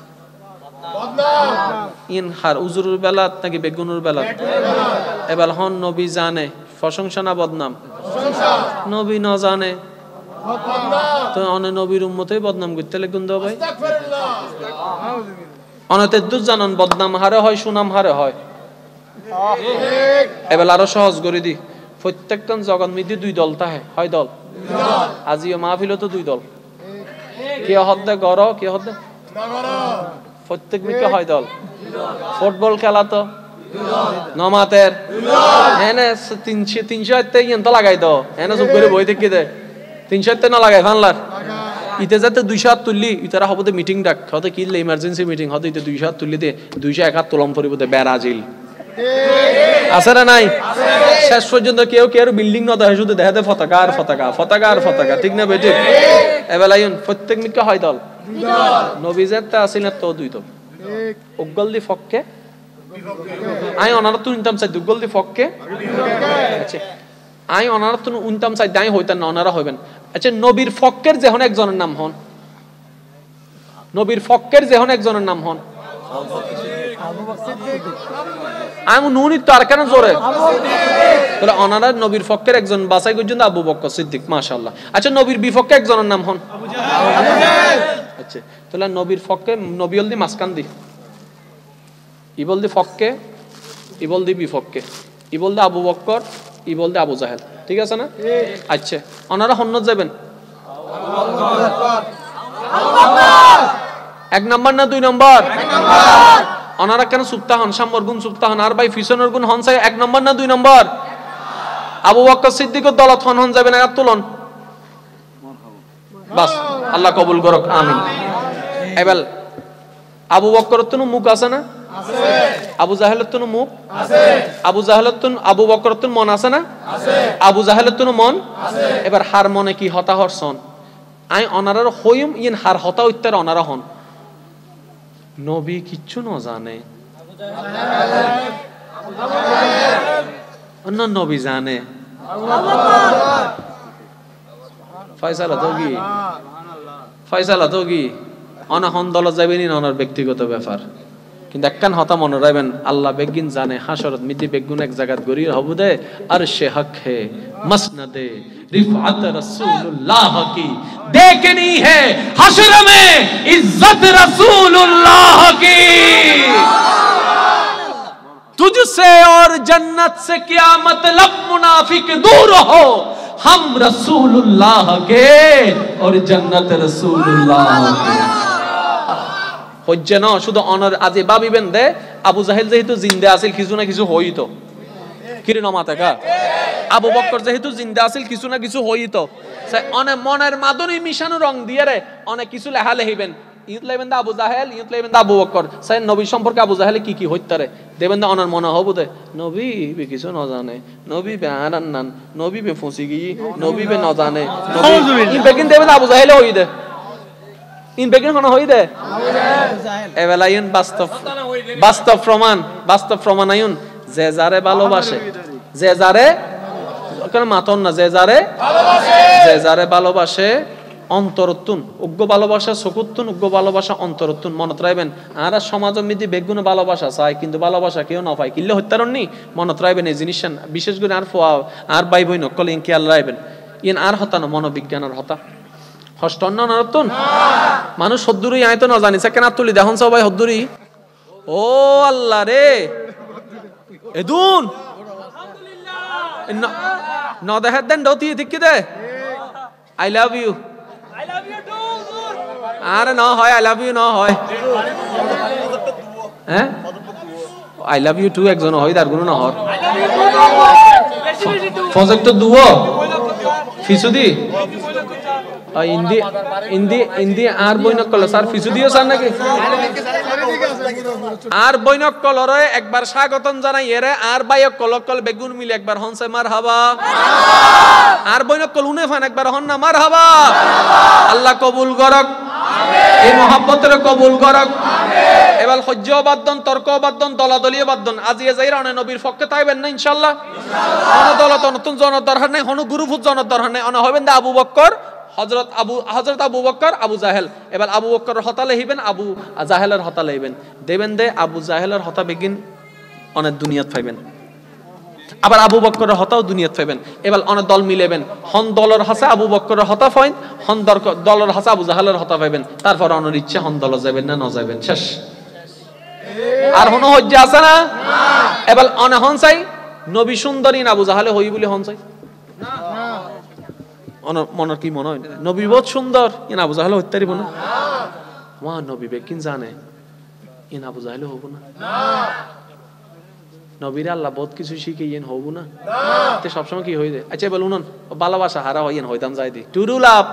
ইন হার উজুরের বেলাত নাকি বেগুনের বেলাত? এবার হন নবী জানে, প্রশংসা না বদনাম? নবী না জানে তো অনেক নবীর উম্মতেই বদনাম করতে লেগুন দাও ভাই। অনেক দুধ জানান বদনাম হারে হয়, সুনাম হারে হয়। এবার আরো সহজ করে দি, প্রত্যেকটা জগৎ মধ্যে 2 দল থাকে, হয় দল আজিও মাহফিলও তো 2 দল, কে হদ্দে গড় কে হদ্দে প্রত্যেক মিকে হয় দল। ফুটবল খেলা তো নমাতের এনে 300 লাগাই দাও, এনে চুপ করে বই থেকে দে 300 না লাগাই ফানলার ইতে যাতে 200 হাত তুললি ইতারা হবতে মিটিং ডাক, হতে কিনলে ইমার্জেন্সি মিটিং হতে ইতে 200 হাত তুললি দে 201 হাত তোলম পরিবতে ব্রাজিল আছে না নাই? শেষ পর্যন্ত কেউ কেউ বিল্ডিং না দেখে, শুধু দেখাতে পতাকা আর পতাকা, পতাকা আর পতাকা, ঠিক না বেটি? এবেলাইন প্রত্যেক মিকে হয় দল, নবী যেতে আসিল তো 2 দল, উগল দি ফককে আই অনার তুন ইনতাম চাই, উগল দি ফককে আচ্ছা আই অনার তুন উনতাম চাই, দাই হইতাম না অনারা হইবেন। আচ্ছা নবীর ফক্কের যেহন একজনের নাম হন, নবীর ফক্কের যেহন একজনের নাম হন, আমি নুনি তো আর কেন জোরে তাহলে অনারা নবীর পক্ষের একজন বাছাই করছেন আবু বকর সিদ্দিক, মাশাআল্লাহ। আচ্ছা নবীর বিপক্ষে একজনের নাম হন, আচ্ছা তাহলে নবীর পক্ষে নবী হলদি মাসকান দি, ইবল দি ফক্কে, ইবল দি বিপক্ষে, ইবল দি আবু বকর, ইবল দি আবু জাহেল, ঠিক আছে না? আচ্ছা ওনারা হন্নত যাবেন, এক নম্বর না 2 নম্বর? ওনারা কেন সুপ্তা হন, সাম্যর গুণ সুপ্তা হন, আর ভাই ফিসনের গুণ হন চাই 1 নম্বর না 2 নম্বর? আবু বকর সিদ্দিকের দলত হন যাবে না, আর তুলন বাস, আল্লাহ কবুল করুক, আমিন। এবার আবু বকরের তো মুখ আছে না? আবু জাহেলের তো মুখ আছে। আবু জাহেলের তো আবু বকরের তো মন আছে না? আবু জাহেলের তো মন। এবার হার মনে কি হতা হরসন আই অনারার হইম ইন হার হতা উত্তর অনারা হন। নবী কিচ্ছু ন জানে, অন্য নবী জানে। ফয়সালা তো কি, ফয়সালা তো কি অনাহন দল যাবেন অনার ব্যক্তিগত ব্যাপার, কিন্তু একখান হতা মনে রাখবেন, আল্লাহ বেগিন জানে হাসরত মিতি বেগুন এক জায়গাত গরির হবু দে আর সে হক হে মসনদে रिफात रसूलुल्लाह की देखनी है हशर में इज्जत रसूलुल्लाह की। तुझसे और जन्नत से क्या मतलब मुनाफिक दूर हो, हम रसूलुल्लाह के और जन्नत रसूलुल्लाह के। হজ্জে না শুধু অনর আজি ভাবিবেন দে আবু জাহেল যেহেতু জিন্দা আছিল কিছু না কিছু হইতো, কিরে নমাতে কা আবু বকর যেহেতু জিন্দা আছিল কিছু না কিছু হইতো, অনেক মনের মাদনী মিশানো রং দিয়ে রে অনেক কিছু লেখা লেখিবেন। ইউত লাইবেন দা আবু জাহেল, ইউত লাইবেন দা আবু বকর, সাই নবী সম্পর্কে আবু জাহেল কি কি হইতারে দেবেন দা অনার মনে হবো দে নবী বে কিছু ন জানে, নবী বে আরান নান, নবী বে ফুসি গি, নবী বে ন জানে, নবী বেগিন দেবেন আবু জাহেল হই দে, ইন বেগিন কোন হই দে এবেলাইন বাস্তব বাস্তব প্রমাণ, বাস্তব প্রমাণ আইন যে যারে ভালোবাসে, যে যারে কেন মাতন না, যে যারে ভালোবাসে, যে যারে ভালোবাসে অন্তরতুন উগ্র ভালোবাসা চকুতুন, উগ্র ভালোবাসা অন্তরতুন। মনত রাখবেন আর সমাজ মিদি বেগুন ভালোবাসা চাই কিন্তু ভালোবাসা কেউ না পায়, কিল্লে হত্যারণ নি মনত রাখবেন এই জিনিস বিশেষ করে আর ফোয়া আর ভাই বই নকল ইন খেয়াল রাখবেন, ইন আর হতা না মনোবিজ্ঞানের হতা হস্টন না নতুন মানুষ হদ্দুরি আয় তো না জানিস কেন তুলি দেখুন সবাই হদ্দুরি। ও আল্লাহ রে এদুন ন দেখার দেন ডতি দিকে দে আই লাভ ইউ, আরে ন হয় আই লাভ ইউ ন হয়, হ্যাঁ আই লাভ ইউ টু একজন হয় তার কোনো না হর প্রজেক্ট দুও ফিসুদি ইন্দি ইন্দি ইন্দি আর বইনক কল স্যার ফিসুদিও স্যার নাকি আর বইনক কলরে একবার স্বাগতম জানাই এরে আর বাইক কলক কল বেগুন মিলে একবার হনসে মারহাবা, আর বইনক কল উনে ফান একবার হন না মারহাবা। আল্লাহ কবুল করক, এই মহব্বতের কবুল করক। এবার সহ্য বাদন, তর্ক বাদন, দলাদলীয় বাদন আজিয়ে যাই রানে নবীর পক্ষে তাইবেন না ইনশাআল্লাহ। কোন দলত নতুন জনের দরকার নাই, কোন গুরুফুত জনের দরকার নাই, অন হবেন দা আবু বকর হযরত আবু বকর আবু জাহেল। এবার আবু বকরের হতা লইবেন, আবু জাহেলের হতা লইবেন, দেবেন দে আবু জাহেলের হতা বেগিন অনেক দুনিয়াত পাইবেন, আবার আবু বকরের হতাও দুনিয়াত পাইবেন। এবার অনেক দল মিলেবেন, হন দলের হাসে আবু বকরের হতা পাইন, হন দলের হাসে আবু জাহেলের হতা পাইবেন, তারপর অনের ইচ্ছা হন দল যাবেন না ন যাবেন শেষ। আর হন হজ্জা আছে না? এবার অনে হন চাই নবী সুন্দরী না আবু জাহেলে হই বলে হন চাই মনের কি মনে হয় নবী বহুত সুন্দর ইন আবু জাহেল হইতে পারিব না? ওয়া নবী বেকিন জানে ইন আবু জাহেল হবো না, নবীর আল্লাহ বহুত কিছু শিখে ইন হবো না, তে সবসময় কি হই যায়। আচ্ছা বলুন ভালোবাসা হারা হয় ইন হইতাম যাই দি টুরু লাভ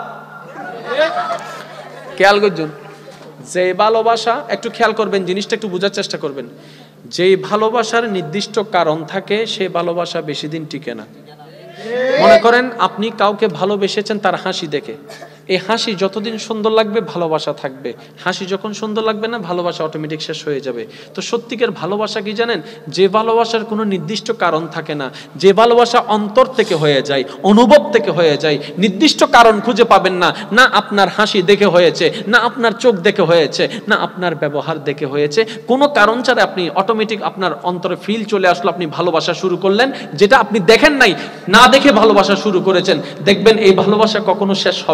খেয়াল করছেন যে ভালোবাসা একটু খেয়াল করবেন, জিনিসটা একটু বোঝার চেষ্টা করবেন। যে ভালোবাসার নির্দিষ্ট কারণ থাকে সে ভালোবাসা বেশি দিন টিকে না। মনে করেন আপনি কাউকে ভালোবেসেছেন তার হাসি দেখে, এই হাসি যতদিন সুন্দর লাগবে ভালোবাসা থাকবে, হাসি যখন সুন্দর লাগবে না ভালোবাসা অটোমেটিক শেষ হয়ে যাবে। তো সত্যিকার ভালোবাসা কি জানেন? যে ভালোবাসার কোনো নির্দিষ্ট কারণ থাকে না, যে ভালোবাসা অন্তর থেকে হয়ে যায়, অনুভব থেকে হয়ে যায়, নির্দিষ্ট কারণ খুঁজে পাবেন না, না আপনার হাসি দেখে হয়েছে, না আপনার চোখ দেখে হয়েছে, না আপনার ব্যবহার দেখে হয়েছে, কোনো কারণ ছাড়া আপনি অটোমেটিক আপনার অন্তরে ফিল চলে আসলো, আপনি ভালোবাসা শুরু করলেন, যেটা আপনি দেখেন নাই, না দেখে ভালোবাসা শুরু করেছেন। দেখবেন এই ভালোবাসা কখনো শেষ হবে না।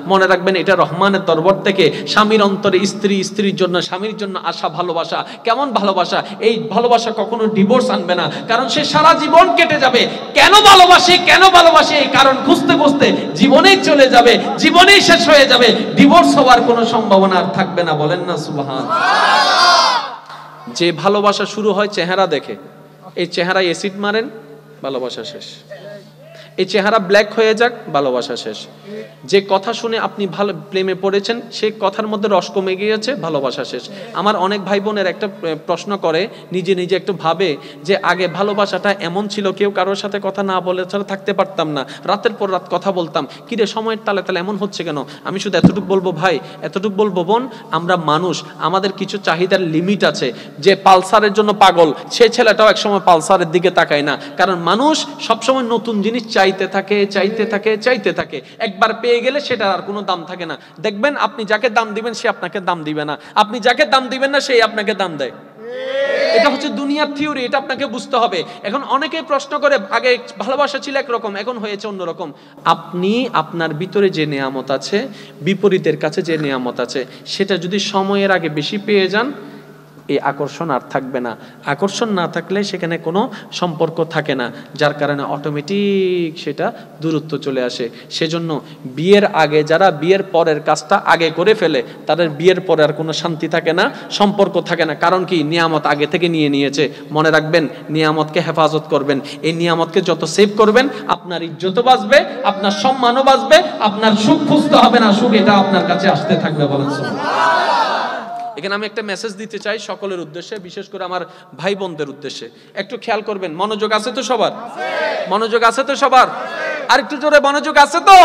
মনে রাখবেন এটা রহমানের দরবার থেকে স্বামীর অন্তরে স্ত্রী, স্ত্রীর জন্য স্বামীর জন্য আসা ভালোবাসা। কেমন ভালোবাসা? এই ভালোবাসা কখনো ডিভোর্স আনবে না, কারণ সে সারা জীবন কেটে যাবে কেন ভালোবাসে এই কারণ খুঁজতে খুঁজতে জীবনেই চলে যাবে, জীবনেই শেষ হয়ে যাবে, ডিভোর্স হওয়ার কোনো সম্ভাবনা আর থাকবে না। বলেন না সুবহানাল্লাহ। যে ভালোবাসা শুরু হয় চেহারা দেখে, এই চেহারায় অ্যাসিড মারেন, ভালোবাসা শেষ। এই চেহারা ব্ল্যাক হয়ে যাক, ভালোবাসা শেষ। যে কথা শুনে আপনি ভালো প্রেমে পড়েছেন, সেই কথার মধ্যে রস কমে গিয়েছে, ভালোবাসা শেষ। আমার অনেক ভাই বোনের একটা প্রশ্ন করে, নিজে নিজে একটু ভাবে যে আগে ভালোবাসাটা এমন ছিল কেউ কারোর সাথে কথা না বলে ছাড়া থাকতে পারতাম না, রাতের পর রাত কথা বলতাম, কিরে সময়ের তালে তালে এমন হচ্ছে কেন? আমি শুধু এতটুকু বলবো ভাই, এতটুকু বলবো বোন, আমরা মানুষ, আমাদের কিছু চাহিদার লিমিট আছে। যে পালসারের জন্য পাগল, সে ছেলেটাও একসময় পালসারের দিকে তাকায় না, কারণ মানুষ সবসময় নতুন জিনিস চাইতে থাকে। একবার পেয়ে গেলে সেটার আর কোনো দাম থাকে না। দেখবেন আপনি যাকে দাম দিবেন সে আপনাকে দাম দিবে না, আপনি যাকে দাম দিবেন না সেই আপনাকে দাম দেয়। এটা হচ্ছে দুনিয়ার থিওরি, এটা আপনাকে বুঝতে হবে। এখন অনেকেই প্রশ্ন করে আগে ভালোবাসা ছিল একরকম, এখন হয়েছে অন্যরকম। আপনি আপনার ভিতরে যে নিয়ামত আছে, বিপরীতের কাছে যে নিয়ামত আছে, সেটা যদি সময়ের আগে বেশি পেয়ে যান, এই আকর্ষণ আর থাকবে না। আকর্ষণ না থাকলে সেখানে কোনো সম্পর্ক থাকে না, যার কারণে অটোমেটিক সেটা দূরত্ব চলে আসে। সেজন্য বিয়ের আগে যারা বিয়ের পরের কাজটা আগে করে ফেলে, তাদের বিয়ের পরে আর কোনো শান্তি থাকে না, সম্পর্ক থাকে না। কারণ কি? নিয়ামত আগে থেকে নিয়েছে। মনে রাখবেন, নিয়ামতকে হেফাজত করবেন। এই নিয়ামতকে যত সেভ করবেন, আপনার ইজ্জতও বাঁচবে, আপনার সম্মানও বাঁচবে, আপনার সুখ খুঁজতে হবে না, সুখ এটা আপনার কাছে আসতে থাকবে। বলেন সুবহানাল্লাহ। এখানে আমি একটা মেসেজ দিতে চাই সকলের উদ্দেশ্যে, বিশেষ করে আমার ভাই বোনদের উদ্দেশ্যে। একটু খেয়াল করবেন, মনোযোগ আছে তো সবার? মনোযোগ আছে তো সবার? আর একটু জোরে মনোযোগ আছে তো?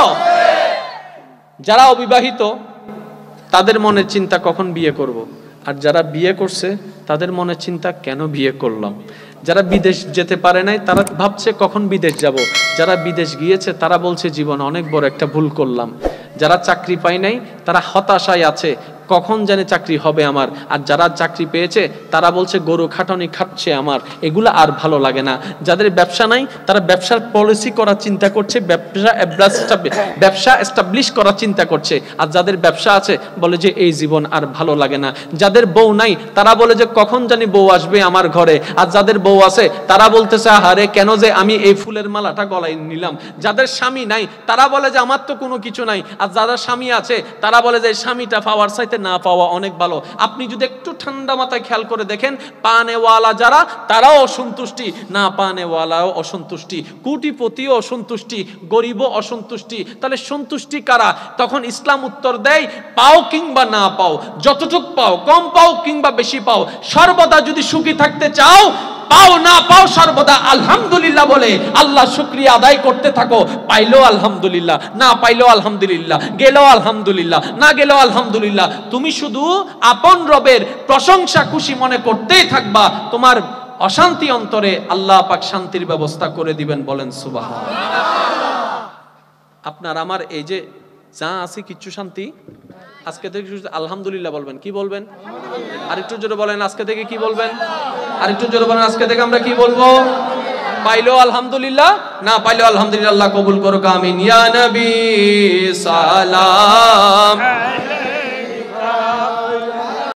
যারা অবিবাহিত তাদের মনের চিন্তা কখন বিয়ে করব, আর যারা বিয়ে করছে তাদের মনের চিন্তা কেন বিয়ে করলাম। যারা বিদেশ যেতে পারে নাই তারা ভাবছে কখন বিদেশ যাব, যারা বিদেশ গিয়েছে তারা বলছে জীবনে অনেক বড় একটা ভুল করলাম, যারা চাকরি পায় নাই তারা হতাশায় আছে কখন জানে চাকরি হবে আমার, আর যারা চাকরি পেয়েছে তারা বলছে গরু খাটানি খাচ্ছে আমার, এগুলো আর ভালো লাগে না। যাদের ব্যবসা নাই তারা ব্যবসার পলিসি করার চিন্তা করছে, ব্যবসা এস্টাবলিশ করার চিন্তা করছে, আর যাদের ব্যবসা আছে বলে যে এই জীবন আর ভালো লাগে না। যাদের বউ নাই তারা বলে যে কখন জানি বউ আসবে আমার ঘরে, আর যাদের বউ আছে তারা বলতেছে আহারে কেন যে আমি এই ফুলের মালাটা গলায় নিলাম। যাদের স্বামী নাই তারা বলে যে আমার তো কোনো কিছু নাই, আর যাদের স্বামী আছে তারা বলে যে স্বামীটা পাওয়ার চাইতে না পাওয়া অনেক ভালো। আপনি যদি একটু ঠান্ডা মাথায় খেয়াল করে দেখেন, পানেওয়ালা যারা তারাও অসন্তুষ্টি, না পানেওয়ালাও অসন্তুষ্টি, কোটিপতিও অসন্তুষ্টি, গরিবও অসন্তুষ্টি। তাহলে সন্তুষ্টি কারা? তখন ইসলাম উত্তর দেয়, পাও কিংবা না পাও, যতটুক পাও, কম পাও কিংবা বেশি পাও, সর্বদা যদি সুখী থাকতে চাও, পাও না পাও সর্বদা আলহামদুলিল্লাহ বলে আল্লাহ শুকরিয়া আদায় করতে থাকো। পাইলেও আলহামদুলিল্লাহ, না পাইলেও আলহামদুলিল্লাহ, গেলেও আলহামদুলিল্লাহ, না গেলেও আলহামদুলিল্লাহ। তুমি শুধু আপন রবের প্রশংসা খুশি মনে করতেই থাকবা, তোমার অশান্তি অন্তরে আল্লাহ পাক শান্তির ব্যবস্থা করে দিবেন। বলেন সুবহানাল্লাহ। আপনার আমার এই যে যা আছে কিচ্ছু শান্তি, আজকে থেকে আলহামদুলিল্লাহ বলবেন। কি বলবেন? আরেকটু জোরে বলেন, আজকে থেকে কি বলবেন? আরেকটু জোরে বলেন, আজকে থেকে আমরা কি বলবো? পাইলেও আলহামদুলিল্লাহ, না পাইলেও আলহামদুলিল্লাহ। আল্লাহ কবুল করুক, আমিন। ইয়া নবী সালাম।